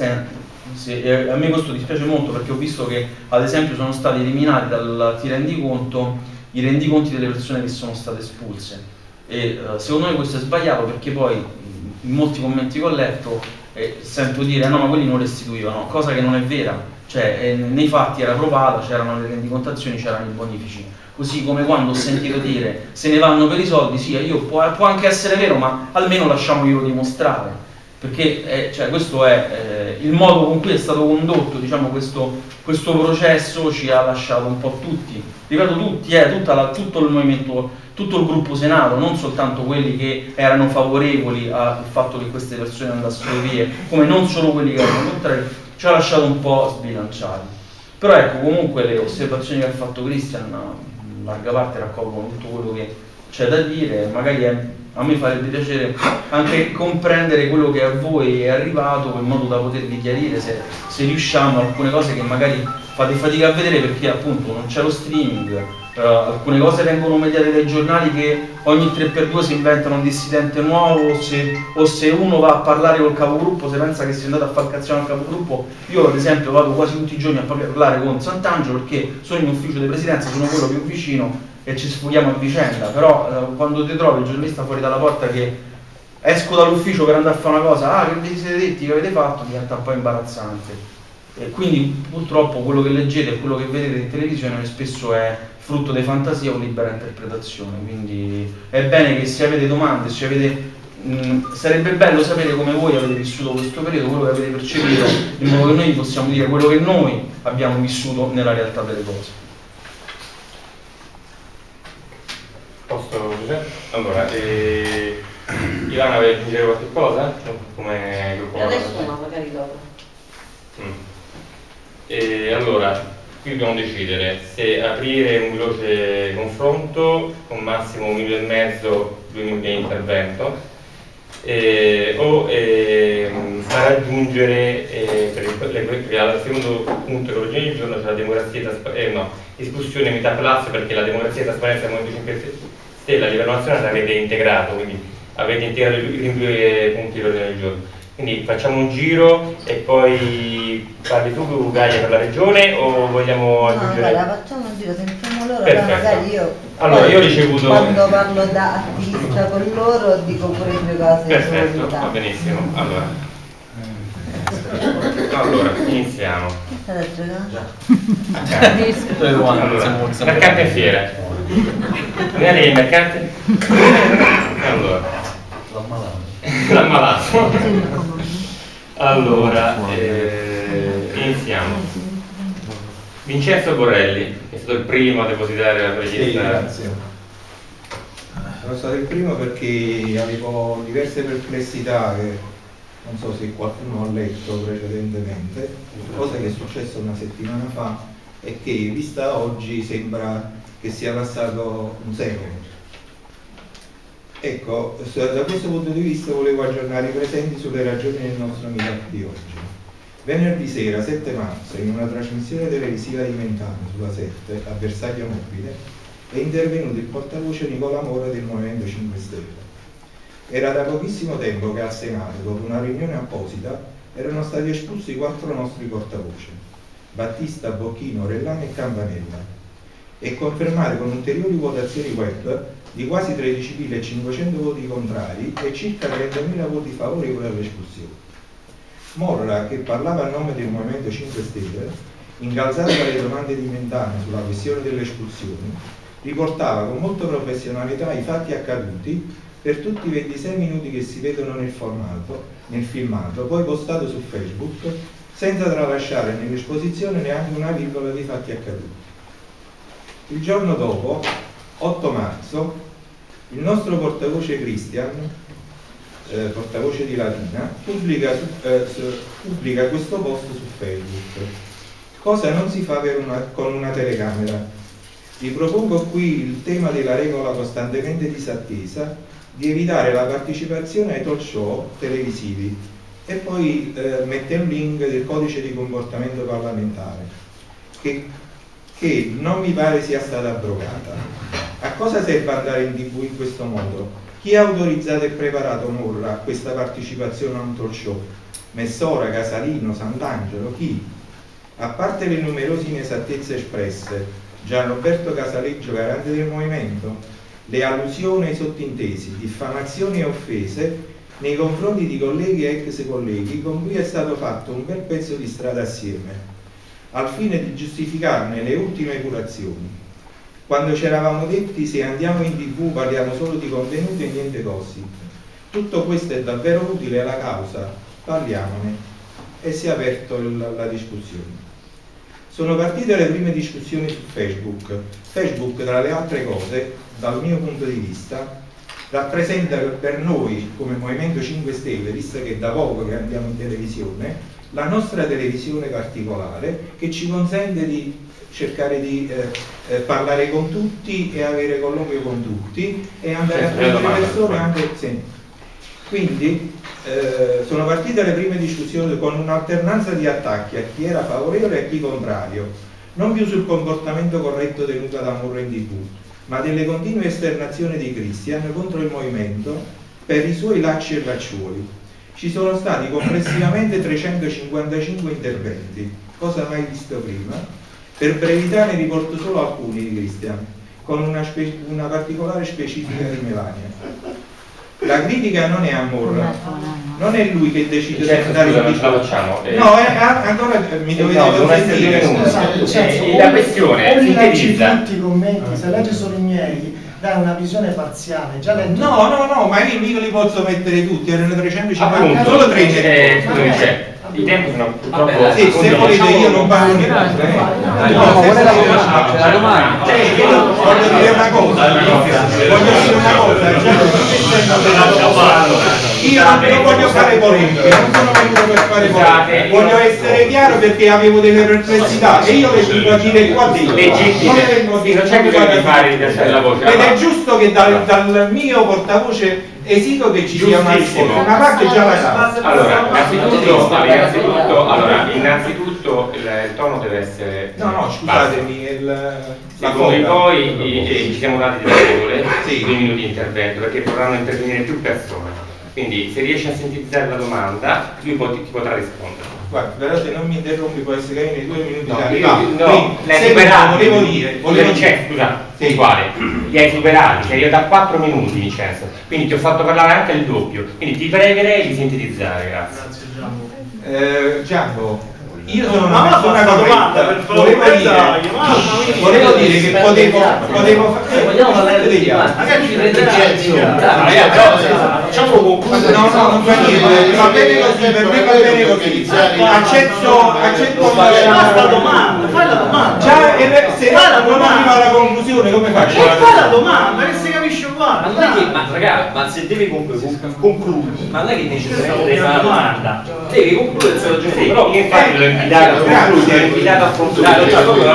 a me questo dispiace molto, perché ho visto che ad esempio sono stati eliminati dal ti rendi conto i rendiconti delle persone che sono state espulse, e secondo me questo è sbagliato, perché poi in molti commenti che ho letto sento dire no, ma quelli non restituivano, cosa che non è vera, cioè nei fatti era provata, c'erano le rendicontazioni, c'erano i bonifici. Così come quando ho sentito dire se ne vanno per i soldi, sì, può anche essere vero, ma almeno lasciamoglielo dimostrare, perché cioè, questo è il modo con cui è stato condotto, diciamo, questo processo ci ha lasciato un po' tutti, ripeto tutti, tutto il movimento, tutto il gruppo Senato, non soltanto quelli che erano favorevoli al fatto che queste persone andassero via, come non solo quelli che erano contrari, ci ha lasciato un po' sbilanciati. Però ecco, comunque le osservazioni che ha fatto Christian in larga parte raccolgono tutto quello che c'è da dire, magari a me farebbe piacere anche comprendere quello che a voi è arrivato, in modo da potervi chiarire se riusciamo alcune cose che magari fate fatica a vedere perché appunto non c'è lo streaming, alcune cose vengono mediate dai giornali che ogni 3x2 si inventano un dissidente nuovo, o se uno va a parlare col capogruppo, se pensa che sia andato a far cazzare al capogruppo. Io ad esempio vado quasi tutti i giorni a parlare con Sant'Angelo perché sono in ufficio di presidenza, sono quello più vicino e ci sfoghiamo a vicenda, però quando ti trovi il giornalista fuori dalla porta che esco dall'ufficio per andare a fare una cosa, che vi siete detti, che avete fatto, diventa un po' imbarazzante. E quindi purtroppo quello che leggete e quello che vedete in televisione spesso è frutto di fantasia o libera interpretazione, quindi è bene che se avete domande, sarebbe bello sapere come voi avete vissuto questo periodo, quello che avete percepito, in modo che noi possiamo dire quello che noi abbiamo vissuto nella realtà delle cose. Posso, Giuseppe? Allora, Ivana, vuoi aggiungere qualche cosa? Come gruppo? Adesso no, magari dopo. Allora, qui dobbiamo decidere se aprire un veloce confronto con massimo 1 minuto e mezzo, 2 minuti di intervento, o far aggiungere al secondo punto dell'ordine del giorno, cioè la democrazia discussione metà classe, perché la democrazia e trasparenza del Movimento 5 Stelle a livello nazionale l'avete integrato, quindi avete integrato i 2 punti dell'ordine del giorno. Quindi facciamo un giro e poi parli tu, Gaia, per la regione, o vogliamo aggiungere? No, guarda, facciamo un giro, sentiamo loro, perfetto. Però magari io ho ricevuto... Quando parlo da attivista con loro dico pure le mie cose. Perfetto, va benissimo. Allora, iniziamo. Mercante e fiere. Non è il mercante? Allora. L'ammalato. Allora, iniziamo. Vincenzo Borrelli, è stato il primo a depositare la richiesta. Sì, grazie. Sono stato il primo perché avevo diverse perplessità che non so se qualcuno ha letto precedentemente. Cosa che è successa una settimana fa è che vista oggi sembra che sia passato un secolo. Ecco, da questo punto di vista volevo aggiornare i presenti sulle ragioni del nostro meetup di oggi. Venerdì sera, 7 marzo, in una trasmissione televisiva di Mentana sulla 7, a Bersaglio Mobile, è intervenuto il portavoce Nicola Mora del Movimento 5 Stelle. Era da pochissimo tempo che al Senato, dopo una riunione apposita, erano stati espulsi 4 nostri portavoce, Battista, Bocchino, Orellano e Campanella, e confermare con ulteriori votazioni web di quasi 13.500 voti contrari e circa 30.000 voti favorevoli all'espulsione. Morra, che parlava a nome del Movimento 5 Stelle, incalzato dalle domande di Mentana sulla questione delle espulsioni, riportava con molta professionalità i fatti accaduti per tutti i 26 minuti che si vedono nel filmato, poi postato su Facebook, senza tralasciare nell'esposizione neanche una virgola dei fatti accaduti. Il giorno dopo, 8 marzo, il nostro portavoce Christian, portavoce di Latina, pubblica questo post su Facebook. Cosa non si fa con una telecamera? Vi propongo qui il tema della regola costantemente disattesa di evitare la partecipazione ai talk show televisivi e poi mette un link del codice di comportamento parlamentare che non mi pare sia stata abrogata. A cosa serve andare in TV in questo modo? Chi ha autorizzato e preparato Morra a questa partecipazione a un talk show? Messora, Casalino, Sant'Angelo, chi? A parte le numerose inesattezze espresse, Gianroberto Casaleggio, garante del movimento, le allusioni ai sottintesi, diffamazioni e offese nei confronti di colleghi e ex colleghi con cui è stato fatto un bel pezzo di strada assieme, al fine di giustificarne le ultime curazioni. Quando ci eravamo detti se andiamo in TV parliamo solo di contenuti e niente gossip. Tutto questo è davvero utile alla causa, parliamone. E si è aperto la discussione. Sono partite le prime discussioni su Facebook. Facebook, tra le altre cose, dal mio punto di vista, rappresenta per noi come Movimento 5 Stelle, visto che è da poco che andiamo in televisione, la nostra televisione particolare che ci consente di cercare di parlare con tutti e avere colloquio con tutti e andare a prendere le persone anche sempre. Quindi sono partite le prime discussioni con un'alternanza di attacchi a chi era favorevole e a chi contrario, non più sul comportamento corretto tenuto da Morra in TV, ma delle continue esternazioni di Christian contro il movimento per i suoi lacci e lacciuoli. Ci sono stati complessivamente 355 interventi, cosa mai visto prima. Per brevità ne riporto solo alcuni di Christian, con una particolare specifica di Melania. La critica non è a Morra, non è lui che decide di andare in TV. No, ancora mi dovete consentire. La questione sintetizza. Tutti i commenti, se legge solo i miei, dà una visione parziale. Già no, ma io mica li posso mettere tutti, erano 350, appunto, solo 3. I tempi sono purtroppo... Sì, se volete io non parlo di tutto. Voglio dire una cosa. Io non voglio fare polemiche, non sono venuto per fare polemiche. Voglio essere chiaro perché avevo delle perplessità e io le vengo a dire qua dentro. Non c'è bisogno di fare di la voce. Ed è giusto che dal mio portavoce esigo che ci sia una risposta, una parte già la sa. Allora, innanzitutto il tono deve essere... No, scusatemi, secondo voi ci siamo dati delle regole, 2 minuti di intervento, perché potranno intervenire più persone. Quindi se riesci a sintetizzare la domanda, lui ti potrà rispondere. Guarda, però se non mi interrompi può essere che nei 2 minuti li hai superati, sei arrivato a 4 minuti Vincenzo, quindi ti ho fatto parlare anche il doppio, quindi ti pregherei di sintetizzare, grazie. Gianco, io sono una persona corretta, volevo dire che potevo fare... Vogliamo parlare degli altri? Magari ci facciamo concludere. No, non fa niente, va bene così, per me va bene così. Accetto fai la domanda. Già, se non arriva alla conclusione, come faccio? Fai la domanda, che si capisce uguale. Ma ragazzi, ma se devi concludere, ma non è che necessariamente fare la domanda. Devi concludere se lo giusto. Però che infatti l'ho invitato a concludere.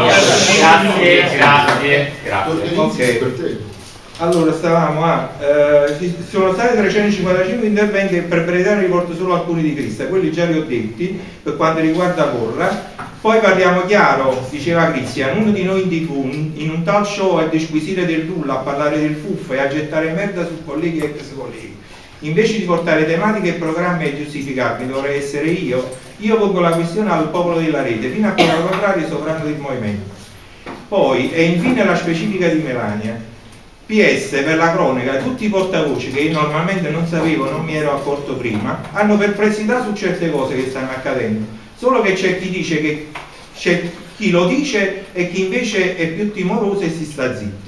Grazie. Ok. Allora stavamo sono stati 355 interventi e per brevità ne riporto solo alcuni di Cristian, quelli già li ho detti per quanto riguarda Morra. Poi parliamo chiaro, diceva Cristian, uno di noi in TV in un talk show a disquisire del nulla, a parlare del fuffo e a gettare merda su colleghi e ex colleghi. Invece di portare tematiche e programmi a giustificarmi, dovrei essere io pongo la questione al popolo della rete, fino a quello contrario sovrano del movimento. Poi, e infine la specifica di Melania. PS, per la cronaca, tutti i portavoci che io normalmente non sapevo, non mi ero accorto prima, hanno perplessità su certe cose che stanno accadendo. Solo che c'è chi dice che c'è chi lo dice e chi invece è più timoroso e si sta zitto.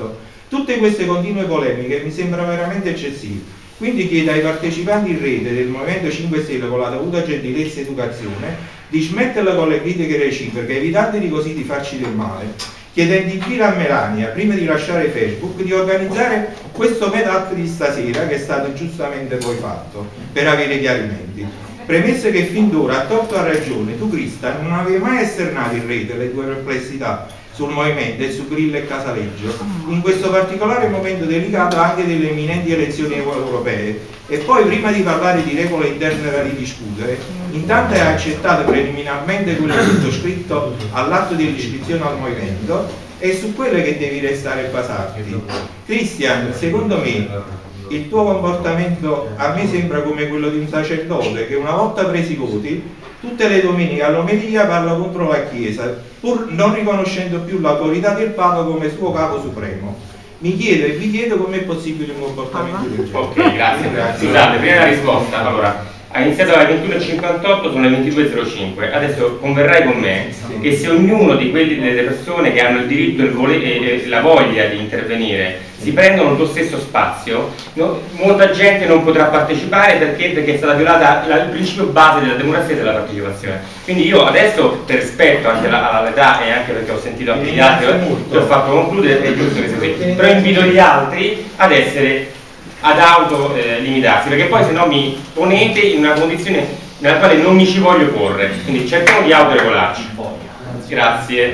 Tutte queste continue polemiche mi sembrano veramente eccessive. Quindi chiedo ai partecipanti in rete del Movimento 5 Stelle con la dovuta gentilezza e educazione di smetterla con le critiche reciproche, evitandoli così di farci del male, chiedendo infine a Melania, prima di lasciare Facebook, di organizzare questo meetup di stasera che è stato giustamente poi fatto, per avere chiarimenti. Premesso che fin d'ora, a torto a ragione, tu Cristian non avevi mai esternato in rete le tue perplessità sul movimento e su Grillo e Casaleggio, in questo particolare momento delicato anche delle imminenti elezioni europee. E poi, prima di parlare di regole interne da ridiscutere, intanto hai accettato preliminarmente quello sottoscritto all'atto dell'iscrizione al movimento e su quelle che devi restare e basarti. Cristian, secondo me il tuo comportamento a me sembra come quello di un sacerdote che una volta presi i voti tutte le domeniche all'omelia parla contro la Chiesa, pur non riconoscendo più l'autorità del Papa come suo capo supremo. Mi chiedo e vi chiedo com'è possibile un comportamento del genere. Ok, grazie. Scusate, prima la risposta. Allora, ha iniziato alle 21.58, sono le 22.05. Adesso converrai con me che se ognuno di delle persone che hanno il diritto e la voglia di intervenire si prendono il tuo stesso spazio, molta gente non potrà partecipare perché è stata violata il principio base della democrazia e della partecipazione. Quindi io adesso, per rispetto anche all'età e anche perché ho sentito anche gli altri, ti ho fatto concludere, è giusto che sia così, però invito gli altri ad essere ad autolimitarsi, perché poi se no mi ponete in una condizione nella quale non mi ci voglio porre, quindi cerchiamo di autoregolarci. Grazie.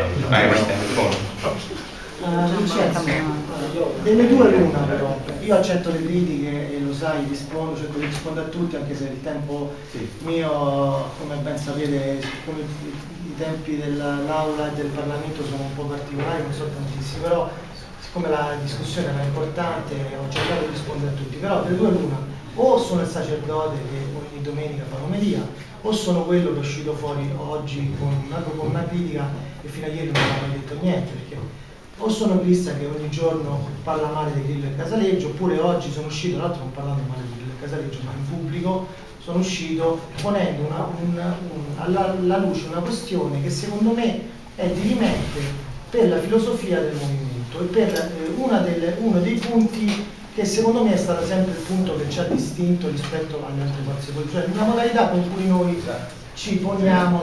Delle due l'una però, io accetto le critiche e lo sai, rispondo, cerco di rispondere a tutti, anche se il tempo mio, come ben sapete, come i tempi dell'aula e del Parlamento sono un po' particolari, non so tantissimi, però siccome la discussione era importante ho cercato di rispondere a tutti, però delle due l'una, o sono il sacerdote che ogni domenica fa l'omelia, o sono quello che è uscito fuori oggi con una critica e fino a ieri non aveva detto niente, perché o sono Cristian che ogni giorno parla male di Grillo e Casaleggio, oppure oggi sono uscito, tra l'altro non parlando male di Grillo e Casaleggio, ma in pubblico sono uscito ponendo alla luce una questione che secondo me è dirimente per la filosofia del movimento e per uno dei punti che secondo me è stato sempre il punto che ci ha distinto rispetto alle altre forze politiche, cioè una modalità con cui noi ci poniamo,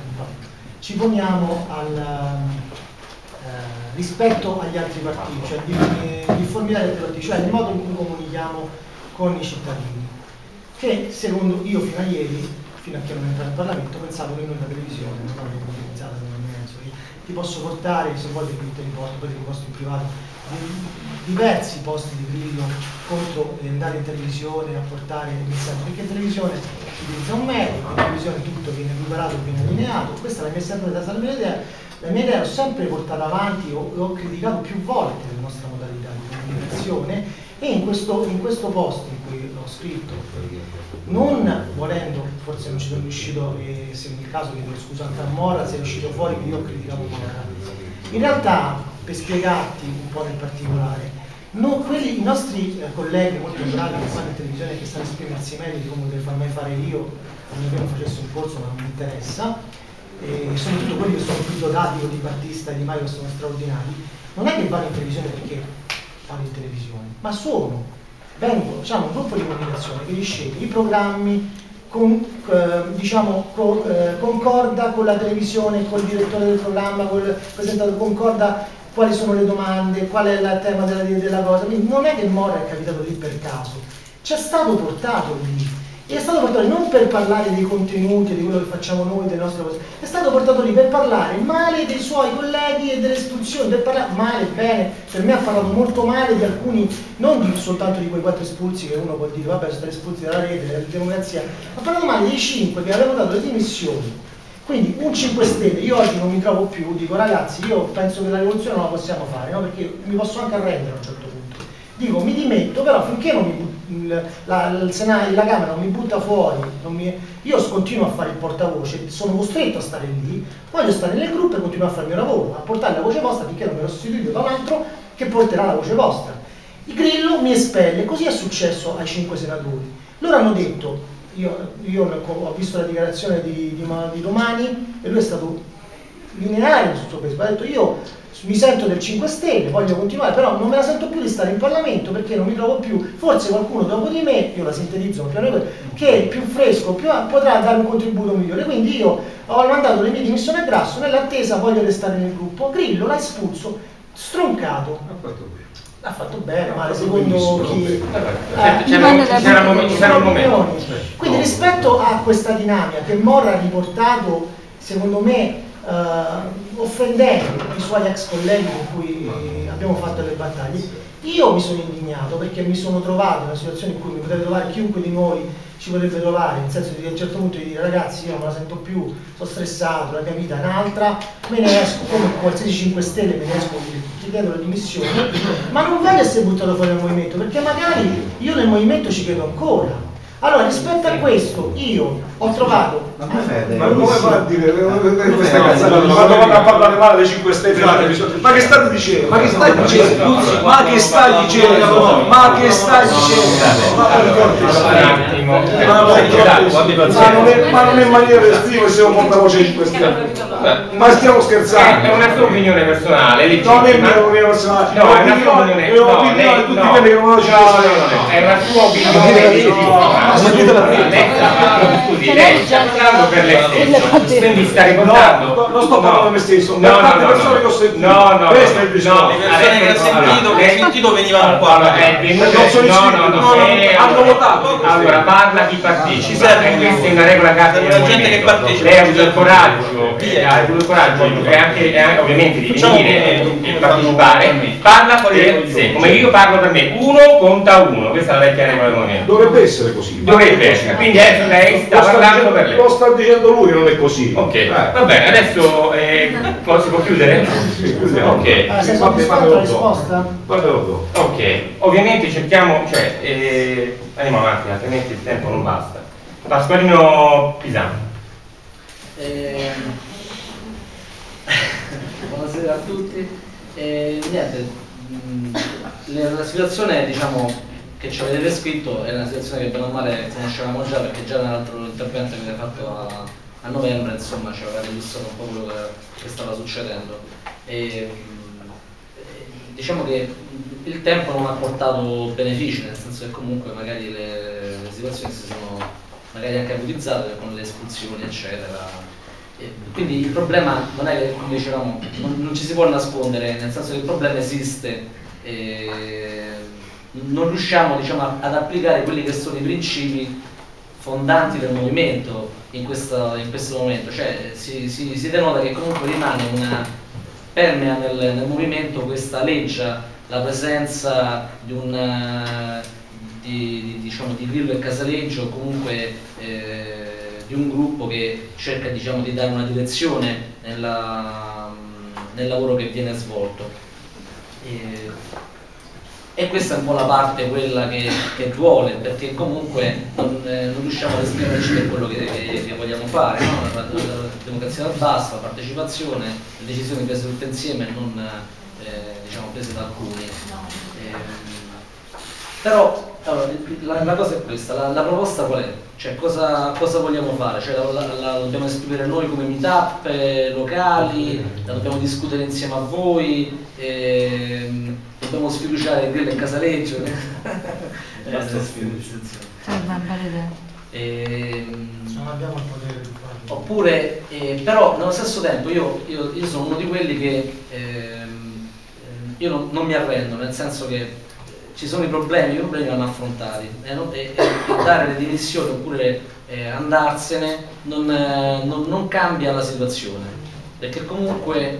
rispetto agli altri partiti, cioè di formare gli altri partiti, cioè il modo in cui comunichiamo con i cittadini, che secondo io fino a ieri, fino a che non entravo in Parlamento, pensavo che noi la televisione non l'avremmo utilizzata come mezzo. Ti posso portare, se vuoi te li porto, poi te li posto in privato, diversi posti di Grillo contro andare in televisione a portare il messaggio, perché in televisione si utilizza un metodo, in televisione tutto viene recuperato, viene allineato, questa è la mia sempre stata la mia idea. La mia idea l'ho sempre portata avanti, l'ho criticato più volte la nostra modalità di comunicazione e in questo post in cui l'ho scritto, non volendo, forse non ci sono riuscito, e se nel caso chiedo scusa anche a Mora, se è uscito fuori che io ho criticato Mora. In realtà, per spiegarti un po' nel particolare, i nostri colleghi molto bravi che fanno in televisione e che stanno a esprimersi meglio di come potrei far mai fare io, a meno che non facessi un corso, ma non mi interessa, e soprattutto quelli che sono più dotati di Battista e Di Maio, che sono straordinari, non è che vanno in televisione perché vanno in televisione, ma vengono, diciamo, un gruppo di comunicazione che li sceglie i programmi, concorda con la televisione, col direttore del programma, col presentatore, concorda quali sono le domande, qual è il tema della cosa. Quindi non è che Mora è capitato lì per caso, ci è stato portato lì. E è stato portato lì non per parlare dei contenuti, di quello che facciamo noi, delle nostre cose, è stato portato lì per parlare male dei suoi colleghi e delle istituzioni, per parlare male, bene, per me ha parlato molto male di alcuni, non soltanto di quei 4 espulsi che uno può dire, vabbè, sono stati espulsi dalla rete, della democrazia, ha parlato male dei 5 che avevano dato le dimissioni. Quindi un 5 Stelle, io oggi non mi trovo più, dico ragazzi, io penso che la rivoluzione non la possiamo fare, no? Perché mi posso anche arrendere a un certo punto. Dico, mi dimetto, però finché non il Senato, la Camera non mi butta fuori, io continuo a fare il portavoce, sono costretto a stare lì, voglio stare nel gruppo e continuo a fare il mio lavoro, a portare la voce vostra finché non me lo sostituito da un altro che porterà la voce vostra. Il Grillo mi espelle, così è successo ai 5 senatori. Loro hanno detto, io ho visto la dichiarazione di Domani e lui è stato lineare sul suo peso. Ha detto io mi sento del 5 Stelle, voglio continuare, però non me la sento più di stare in Parlamento perché non mi trovo più, forse qualcuno dopo di me, io la sintetizzo, che è più fresco, potrà dare un contributo migliore. Quindi io ho mandato le mie dimissioni a Grasso, nell'attesa voglio restare nel gruppo. Grillo l'ha espulso, stroncato. Ha fatto bene, male, secondo chi? C'era un momento. Quindi rispetto a questa dinamica che Morra ha riportato, secondo me, offendendo i suoi ex colleghi con cui abbiamo fatto le battaglie, io mi sono indignato perché mi sono trovato in una situazione in cui mi potrebbe trovare chiunque di noi ci potrebbe trovare, nel senso di a un certo punto di dire ragazzi io non me la sento più, sono stressato, la mia vita è un'altra, me ne esco, come qualsiasi 5 Stelle me ne esco, ti chiedo le dimissioni, ma non voglio essere buttato fuori dal movimento, perché magari io nel movimento ci credo ancora. Allora rispetto a questo io ho trovato ma come fa a dire questa cazzata quando vanno a parlare male dei 5 Stelle? Ma che state dicendo? Ma che stai dicendo? Ma che stai dicendo? Ma che stai dicendo? Ma non è maniera di esprimere se un portavoce di 5 Stelle. Ma stiamo scherzando? È una sua opinione personale, non è mia opinione personale, no, è una sua opinione, è un'opinione di tutti quelli che conoscono. No, è una sua opinione legittima. Scusi, lei sta parlando per lei stesso, quindi sta ricordando. Non sto parlando per me stesso, no, per tante persone che ho sentito. Questo è il bisogno. Le persone che ha sentito venivano qua. Hanno votato. Allora parla chi partecipa, questa è una regola cardine del gente che partecipa. Lei ha avuto il coraggio, e anche ovviamente di venire e partecipare, parla fuori da sé, come io parlo per me, uno conta uno, questa è la vecchia regola del movimento. Dovrebbe essere così. Dovrebbe essere, quindi adesso lei sta parlando per lei. Lo sta dicendo lui, non è così. Ok, va bene, adesso si può chiudere? Ok. sei soddisfatto della risposta? Ok, ovviamente cerchiamo, andiamo avanti, altrimenti il tempo non basta. Pasqualino Pisano. Buonasera a tutti. Niente, la situazione diciamo che ci avete descritto è una situazione che bene o male conoscevamo già, perché già nell'altro intervento che avete fatto a novembre insomma ci avevate visto un po' quello che stava succedendo. Diciamo che il tempo non ha portato benefici, nel senso che comunque magari le situazioni si sono magari anche acutizzate con le espulsioni eccetera. Quindi il problema non è che, come dicevamo, non ci si può nascondere, nel senso che il problema esiste, non riusciamo diciamo, ad applicare quelli che sono i principi fondanti del movimento in questo momento, cioè si denota che comunque rimane una permea nel movimento questa legge, la presenza di diciamo, di Grillo e Casaleggio, comunque di un gruppo che cerca diciamo, di dare una direzione nel lavoro che viene svolto. E questa è un po' la parte quella che duole, perché comunque non riusciamo ad esprimerci per quello che vogliamo fare, no? La democrazia dal basso, la partecipazione, le decisioni prese tutte insieme e non diciamo, prese da alcuni. Però allora, la cosa è questa, la proposta qual è? Cioè cosa vogliamo fare? Cioè, la dobbiamo esprimere noi come meetup locali, la dobbiamo discutere insieme a voi, dobbiamo sfiduciare Grillo e Casaleggio. Basta Non abbiamo il potere di farlo. Oppure, però nello stesso tempo io sono uno di quelli che io non mi arrendo, nel senso che ci sono i problemi vanno affrontati e dare le dimissioni oppure andarsene non cambia la situazione, perché comunque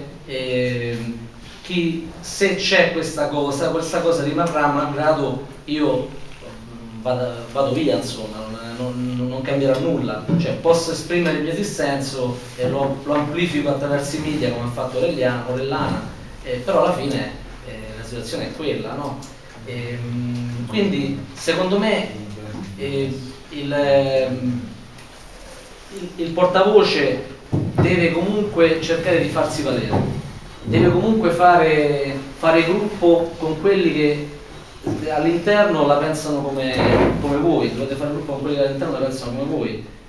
se c'è questa cosa rimarrà malgrado io vado via, insomma, non cambierà nulla, cioè posso esprimere il mio dissenso e lo amplifico attraverso i media come ha fatto Orellana, però alla fine la situazione è quella, no? Quindi secondo me il portavoce deve comunque cercare di farsi valere, deve comunque fare gruppo con quelli che all'interno la pensano come voi, dovete fare gruppo con quelli che all'interno la pensano come voi,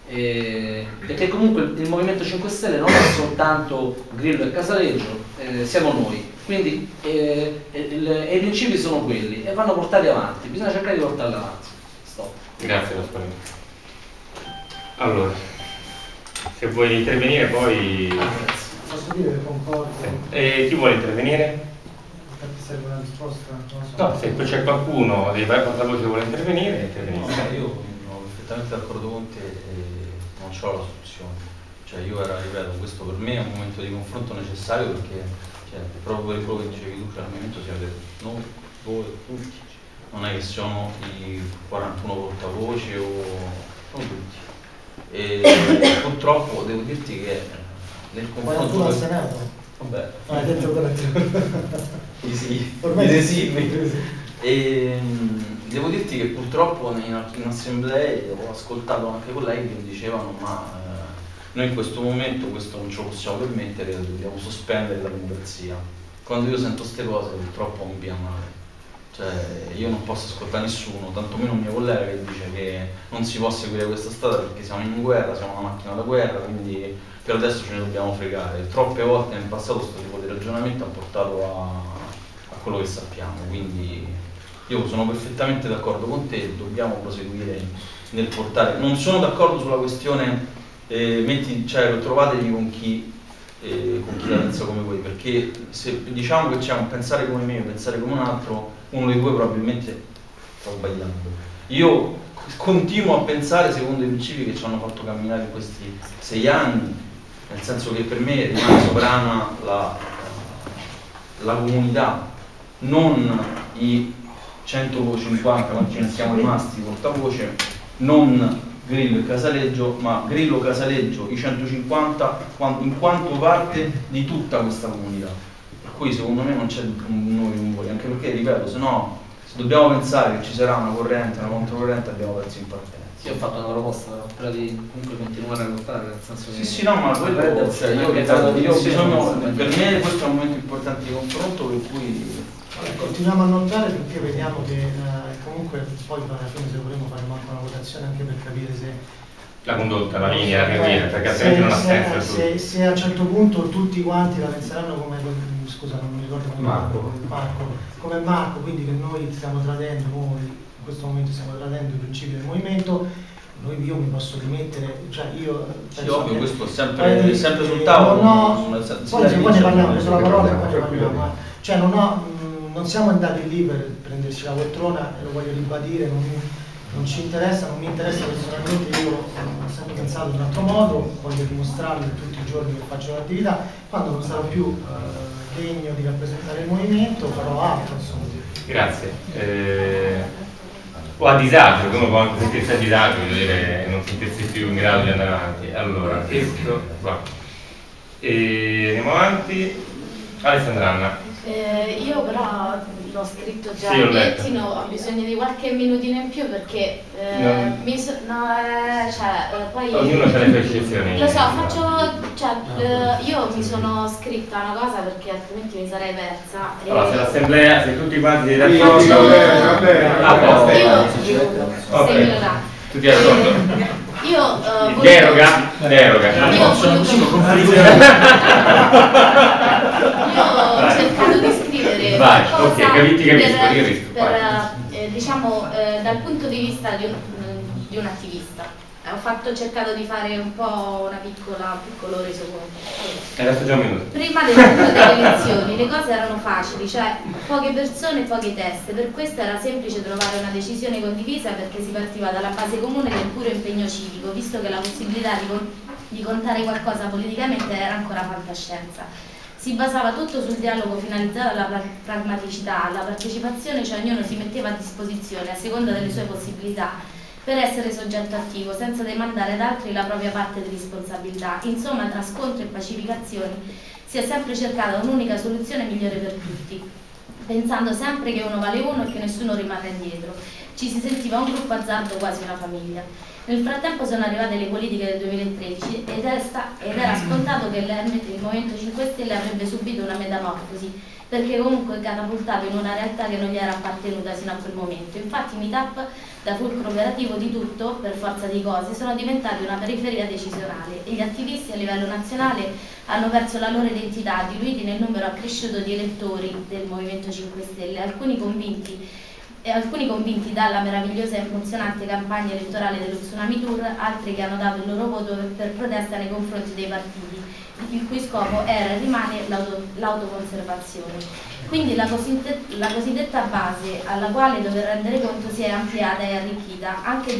perché comunque il Movimento 5 Stelle non è soltanto Grillo e Casaleggio, siamo noi, quindi i principi sono quelli e vanno portati avanti, bisogna cercare di portarli avanti. Stop. Grazie Gasparini. Allora, se vuoi intervenire poi... Posso dire che concordo? Chi vuole intervenire? Perché serve una risposta? Non so. No, se poi c'è qualcuno dei vari portavoce che vuole intervenire, intervenire. Io sono perfettamente d'accordo con te e non c'ho la soluzione. Cioè io ripeto, questo per me è un momento di confronto necessario perché proprio per quello che dicevi tu, cioè il movimento siete noi, voi, tutti. Non è che sono i 41 portavoce o sono tutti. E purtroppo devo dirti che nel confronto... Ma tu al Senato? Vabbè. Hai detto quello sì, ormai sì. E devo dirti che purtroppo in assemblee ho ascoltato anche colleghi che dicevano ma noi in questo momento questo non ce lo possiamo permettere, dobbiamo sospendere la democrazia. Quando io sento queste cose purtroppo mi pia male. Cioè, io non posso ascoltare nessuno, tantomeno un mio collega che dice che non si può seguire questa strada perché siamo in guerra, siamo una macchina da guerra, quindi per adesso ce ne dobbiamo fregare. Troppe volte nel passato questo tipo di ragionamento ha portato a quello che sappiamo, quindi io sono perfettamente d'accordo con te, dobbiamo proseguire nel portare. Non sono d'accordo sulla questione trovatevi con chi la pensa come voi, perché se diciamo che c'è un pensare come me e pensare come un altro, uno dei due probabilmente sta sbagliando. Io continuo a pensare secondo i principi che ci hanno fatto camminare in questi 6 anni, nel senso che per me rimane sovrana la comunità, non i 150 quanti ne siamo rimasti portavoce, non Grillo e Casaleggio, ma Grillo, Casaleggio, i 150 in quanto parte di tutta questa comunità. Per cui secondo me non c'è un noi un voi, anche perché, ripeto, se dobbiamo pensare che ci sarà una corrente, una controcorrente, abbiamo perso in partenza. Io ho fatto una proposta, però quella di comunque continuare a lottare, nel senso che... Sì, no, ma quello, cioè, io ho bisogno, per me questo è un momento importante di confronto, per cui... Continuiamo a lottare perché vediamo che comunque poi alla fine se vorremmo fare manco una votazione anche per capire se la condotta, la linea, perché altrimenti non ha senso. Se a un certo punto tutti quanti la penseranno come, scusa non mi ricordo come Marco, quindi che noi stiamo tradendo, noi in questo momento stiamo tradendo i principi del movimento, io mi posso rimettere, cioè io sì, ovvio, questo è sempre sul tavolo. Poi ne parliamo, ho preso la parola e poi ne parliamo, cioè non siamo andati lì per prenderci la poltrona e lo voglio ribadire, non ci interessa, non mi interessa personalmente, io ho sempre pensato in un altro modo, voglio dimostrarlo tutti i giorni che faccio l'attività, quando non sarò più degno di rappresentare il movimento farò altro, insomma. Grazie. O a disagio, uno può anche sentirsi a disagio, voglio dire, non sentirsi più in grado di andare avanti. Allora, questo va. Andiamo avanti. Alessandra Anna. Io però l'ho scritto già, sì, ho bisogno di qualche minutino in più perché poi ognuno ha le sue eccezioni. Lo so, io mi sono scritta una cosa perché altrimenti mi sarei persa. Allora, se l'assemblea, se tutti quanti siete d'accordo, tutti d'accordo? Io deroga. Io ho cercato di scrivere qualcosa diciamo dal punto di vista di un attivista. Ho cercato di fare un po' un piccolo resoconto. Adesso già un minuto. Prima delle elezioni le cose erano facili, cioè poche persone, poche teste, per questo era semplice trovare una decisione condivisa perché si partiva dalla base comune del puro impegno civico, visto che la possibilità di contare qualcosa politicamente era ancora fantascienza. Si basava tutto sul dialogo finalizzato alla pragmaticità, alla partecipazione, cioè ognuno si metteva a disposizione a seconda delle sue possibilità per essere soggetto attivo, senza demandare ad altri la propria parte di responsabilità. Insomma, tra scontro e pacificazioni si è sempre cercata un'unica soluzione migliore per tutti, pensando sempre che uno vale uno e che nessuno rimane indietro. Ci si sentiva un gruppo azzardo, quasi una famiglia. Nel frattempo sono arrivate le politiche del 2013 ed era scontato che il Movimento 5 Stelle avrebbe subito una metamorfosi perché comunque catapultato in una realtà che non gli era appartenuta sino a quel momento. Infatti i meetup, da fulcro operativo di tutto, per forza di cose, sono diventati una periferia decisionale e gli attivisti a livello nazionale hanno perso la loro identità, diluiti nel numero accresciuto di elettori del Movimento 5 Stelle, alcuni convinti dalla meravigliosa e emozionante campagna elettorale dello Tsunami Tour, altri che hanno dato il loro voto per protesta nei confronti dei partiti, il cui scopo era e rimane l'autoconservazione. Quindi la cosiddetta base alla quale dover rendere conto si è ampliata e arricchita anche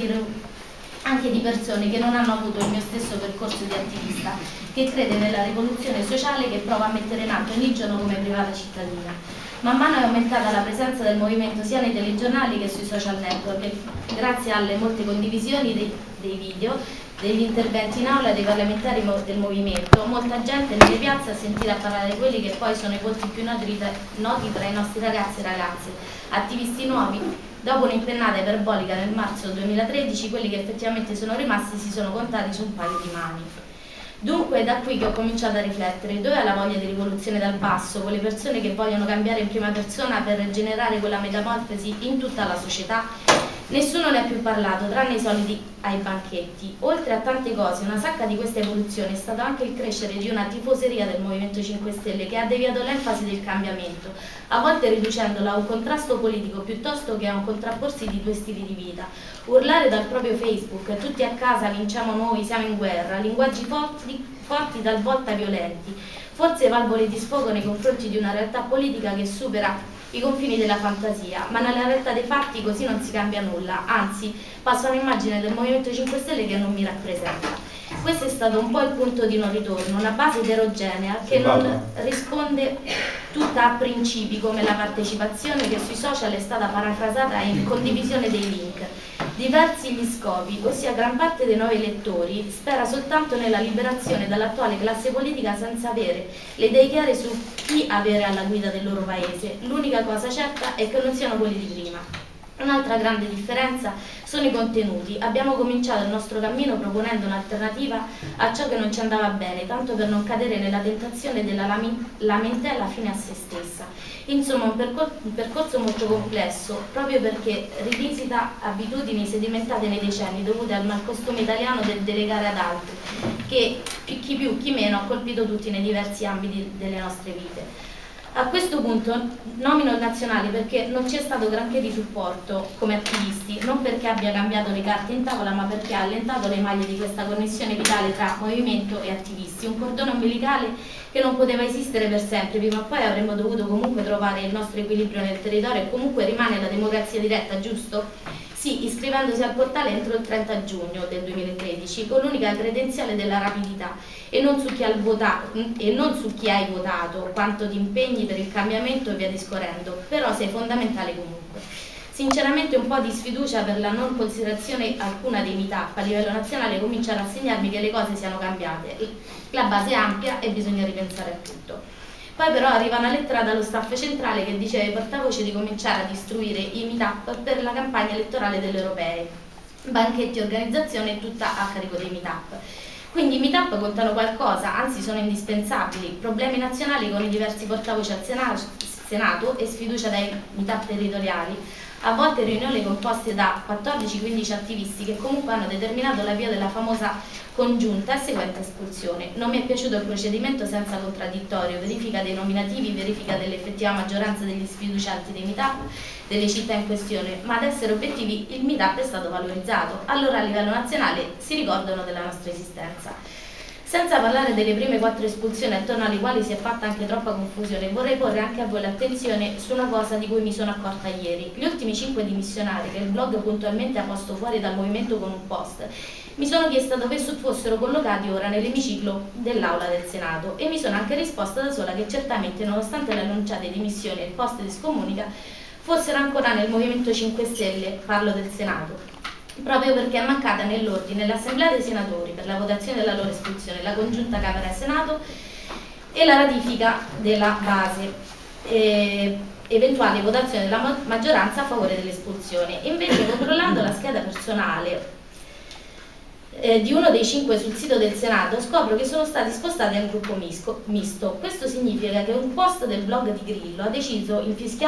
di persone che non hanno avuto il mio stesso percorso di attivista, che crede nella rivoluzione sociale che prova a mettere in atto ogni giorno come privata cittadina. Man mano è aumentata la presenza del movimento sia nei telegiornali che sui social network e grazie alle molte condivisioni dei video, degli interventi in aula dei parlamentari del movimento, molta gente nelle piazze ha sentito parlare di quelli che poi sono i volti più noti tra i nostri ragazzi e ragazze, attivisti nuovi. Dopo un'impennata iperbolica nel marzo 2013, quelli che effettivamente sono rimasti si sono contati su un paio di mani. Dunque è da qui che ho cominciato a riflettere: dove è la voglia di rivoluzione dal basso, quelle persone che vogliono cambiare in prima persona per generare quella metamorfosi in tutta la società? Nessuno ne ha più parlato, tranne i soliti ai banchetti. Oltre a tante cose, una sacca di questa evoluzione è stato anche il crescere di una tifoseria del Movimento 5 Stelle che ha deviato l'enfasi del cambiamento, a volte riducendola a un contrasto politico piuttosto che a un contrapporsi di due stili di vita. Urlare dal proprio Facebook, tutti a casa, vinciamo noi, siamo in guerra, linguaggi forti talvolta violenti, forse valvole di sfogo nei confronti di una realtà politica che supera i confini della fantasia, ma nella realtà dei fatti così non si cambia nulla, anzi passa un'immagine del Movimento 5 Stelle che non mi rappresenta. Questo è stato un po' il punto di non ritorno, una base eterogenea che non risponde tutta a principi come la partecipazione, che sui social è stata parafrasata in condivisione dei link. Diversi gli scopi, ossia gran parte dei nuovi elettori spera soltanto nella liberazione dall'attuale classe politica senza avere le idee chiare su chi avere alla guida del loro paese. L'unica cosa certa è che non siano quelli di prima. Un'altra grande differenza sono i contenuti. Abbiamo cominciato il nostro cammino proponendo un'alternativa a ciò che non ci andava bene, tanto per non cadere nella tentazione della lamentela fine a se stessa. Insomma, un percorso molto complesso, proprio perché rivisita abitudini sedimentate nei decenni dovute al malcostume italiano del delegare ad altri, che chi più chi meno ha colpito tutti nei diversi ambiti delle nostre vite. A questo punto nomino il Nazionale perché non c'è stato granché di supporto come attivisti, non perché abbia cambiato le carte in tavola, ma perché ha allentato le maglie di questa connessione vitale tra movimento e attivisti, un cordone umbilicale che non poteva esistere per sempre. Prima o poi avremmo dovuto comunque trovare il nostro equilibrio nel territorio e comunque rimane la democrazia diretta, giusto? Sì, iscrivendosi al portale entro il 30 giugno del 2013 con l'unica credenziale della rapidità e non su chi hai votato, quanto ti impegni per il cambiamento e via discorrendo, però sei fondamentale comunque. Sinceramente un po' di sfiducia per la non considerazione alcuna dei meetup a livello nazionale comincia a rassegnarmi che le cose siano cambiate, la base è ampia e bisogna ripensare a tutto. Poi però arriva una lettera dallo staff centrale che dice ai portavoce di cominciare a istruire i meetup per la campagna elettorale delle europee, banchetti, organizzazione tutta a carico dei meetup. Quindi i meetup contano qualcosa, anzi sono indispensabili. Problemi nazionali con i diversi portavoce al Senato e sfiducia dai meetup territoriali, a volte riunioni composte da 14-15 attivisti che comunque hanno determinato l'avvio della famosa congiunta e seguente espulsione. Non mi è piaciuto il procedimento senza contraddittorio, verifica dei nominativi, verifica dell'effettiva maggioranza degli sfiducianti dei meetup delle città in questione, ma ad essere obiettivi il meetup è stato valorizzato, allora a livello nazionale si ricordano della nostra esistenza. Senza parlare delle prime 4 espulsioni attorno alle quali si è fatta anche troppa confusione, vorrei porre anche a voi l'attenzione su una cosa di cui mi sono accorta ieri. Gli ultimi 5 dimissionari che il blog puntualmente ha posto fuori dal movimento con un post, mi sono chiesta dove fossero collocati ora nell'emiciclo dell'Aula del Senato e mi sono anche risposta da sola che certamente, nonostante le annunciate dimissioni e il post di scomunica, fossero ancora nel Movimento 5 Stelle, parlo del Senato. Proprio perché è mancata nell'ordine l'Assemblea dei Senatori per la votazione della loro espulsione, la congiunta Camera e Senato e la ratifica della base, eventuale votazione della maggioranza a favore dell'espulsione. Invece, controllando la scheda personale di uno dei 5 sul sito del Senato, scopro che sono stati spostati a un gruppo misto. Questo significa che un post del blog di Grillo ha deciso,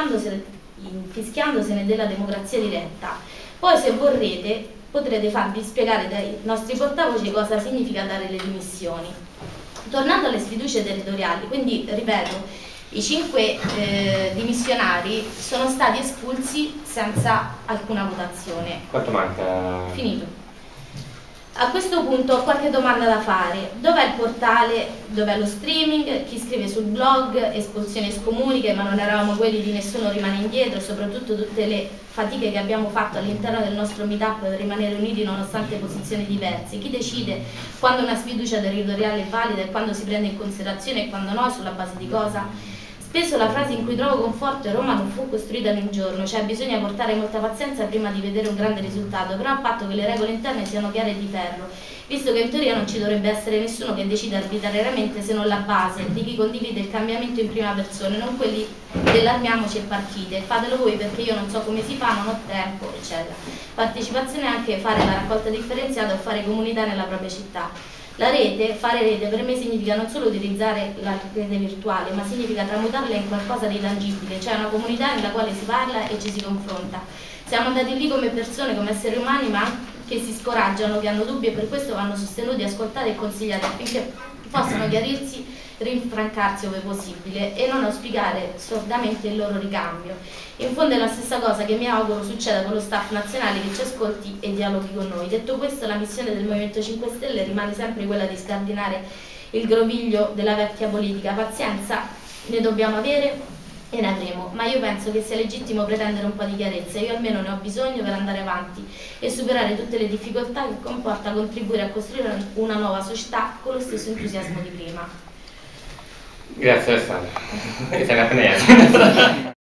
infischiandosene della democrazia diretta. Poi, se vorrete, potrete farvi spiegare dai nostri portavoce cosa significa dare le dimissioni. Tornando alle sfiducie territoriali, quindi ripeto, i 5 dimissionari sono stati espulsi senza alcuna votazione. Quanto manca? Finito. A questo punto ho qualche domanda da fare. Dov'è il portale? Dov'è lo streaming? Chi scrive sul blog? Espulsioni scomuniche, ma non eravamo quelli di Nessuno rimane indietro, e soprattutto tutte le fatiche che abbiamo fatto all'interno del nostro meetup per rimanere uniti nonostante posizioni diverse. Chi decide quando una sfiducia territoriale è valida e quando si prende in considerazione e quando no, sulla base di cosa? Spesso la frase in cui trovo conforto è: Roma non fu costruita in un giorno, cioè bisogna portare molta pazienza prima di vedere un grande risultato, però a patto che le regole interne siano chiare e di ferro, visto che in teoria non ci dovrebbe essere nessuno che decida arbitrariamente se non la base di chi condivide il cambiamento in prima persona, non quelli dell'armiamoci e partite, fatelo voi perché io non so come si fa, non ho tempo, eccetera. Partecipazione è anche fare la raccolta differenziata o fare comunità nella propria città. La rete, fare rete per me significa non solo utilizzare la rete virtuale, ma significa tramutarla in qualcosa di tangibile, cioè una comunità nella quale si parla e ci si confronta. Siamo andati lì come persone, come esseri umani, ma che si scoraggiano, che hanno dubbi e per questo vanno sostenuti, ascoltati e consigliati affinché possano chiarirsi, rinfrancarsi ove possibile e non auspicare sordamente il loro ricambio. In fondo è la stessa cosa che mi auguro succeda con lo staff nazionale che ci ascolti e dialoghi con noi. Detto questo, la missione del Movimento 5 Stelle rimane sempre quella di scardinare il groviglio della vecchia politica. Pazienza ne dobbiamo avere e ne avremo, ma io penso che sia legittimo pretendere un po' di chiarezza. Io almeno ne ho bisogno per andare avanti e superare tutte le difficoltà che comporta contribuire a costruire una nuova società con lo stesso entusiasmo di prima. Grazie Alessandro. Sei una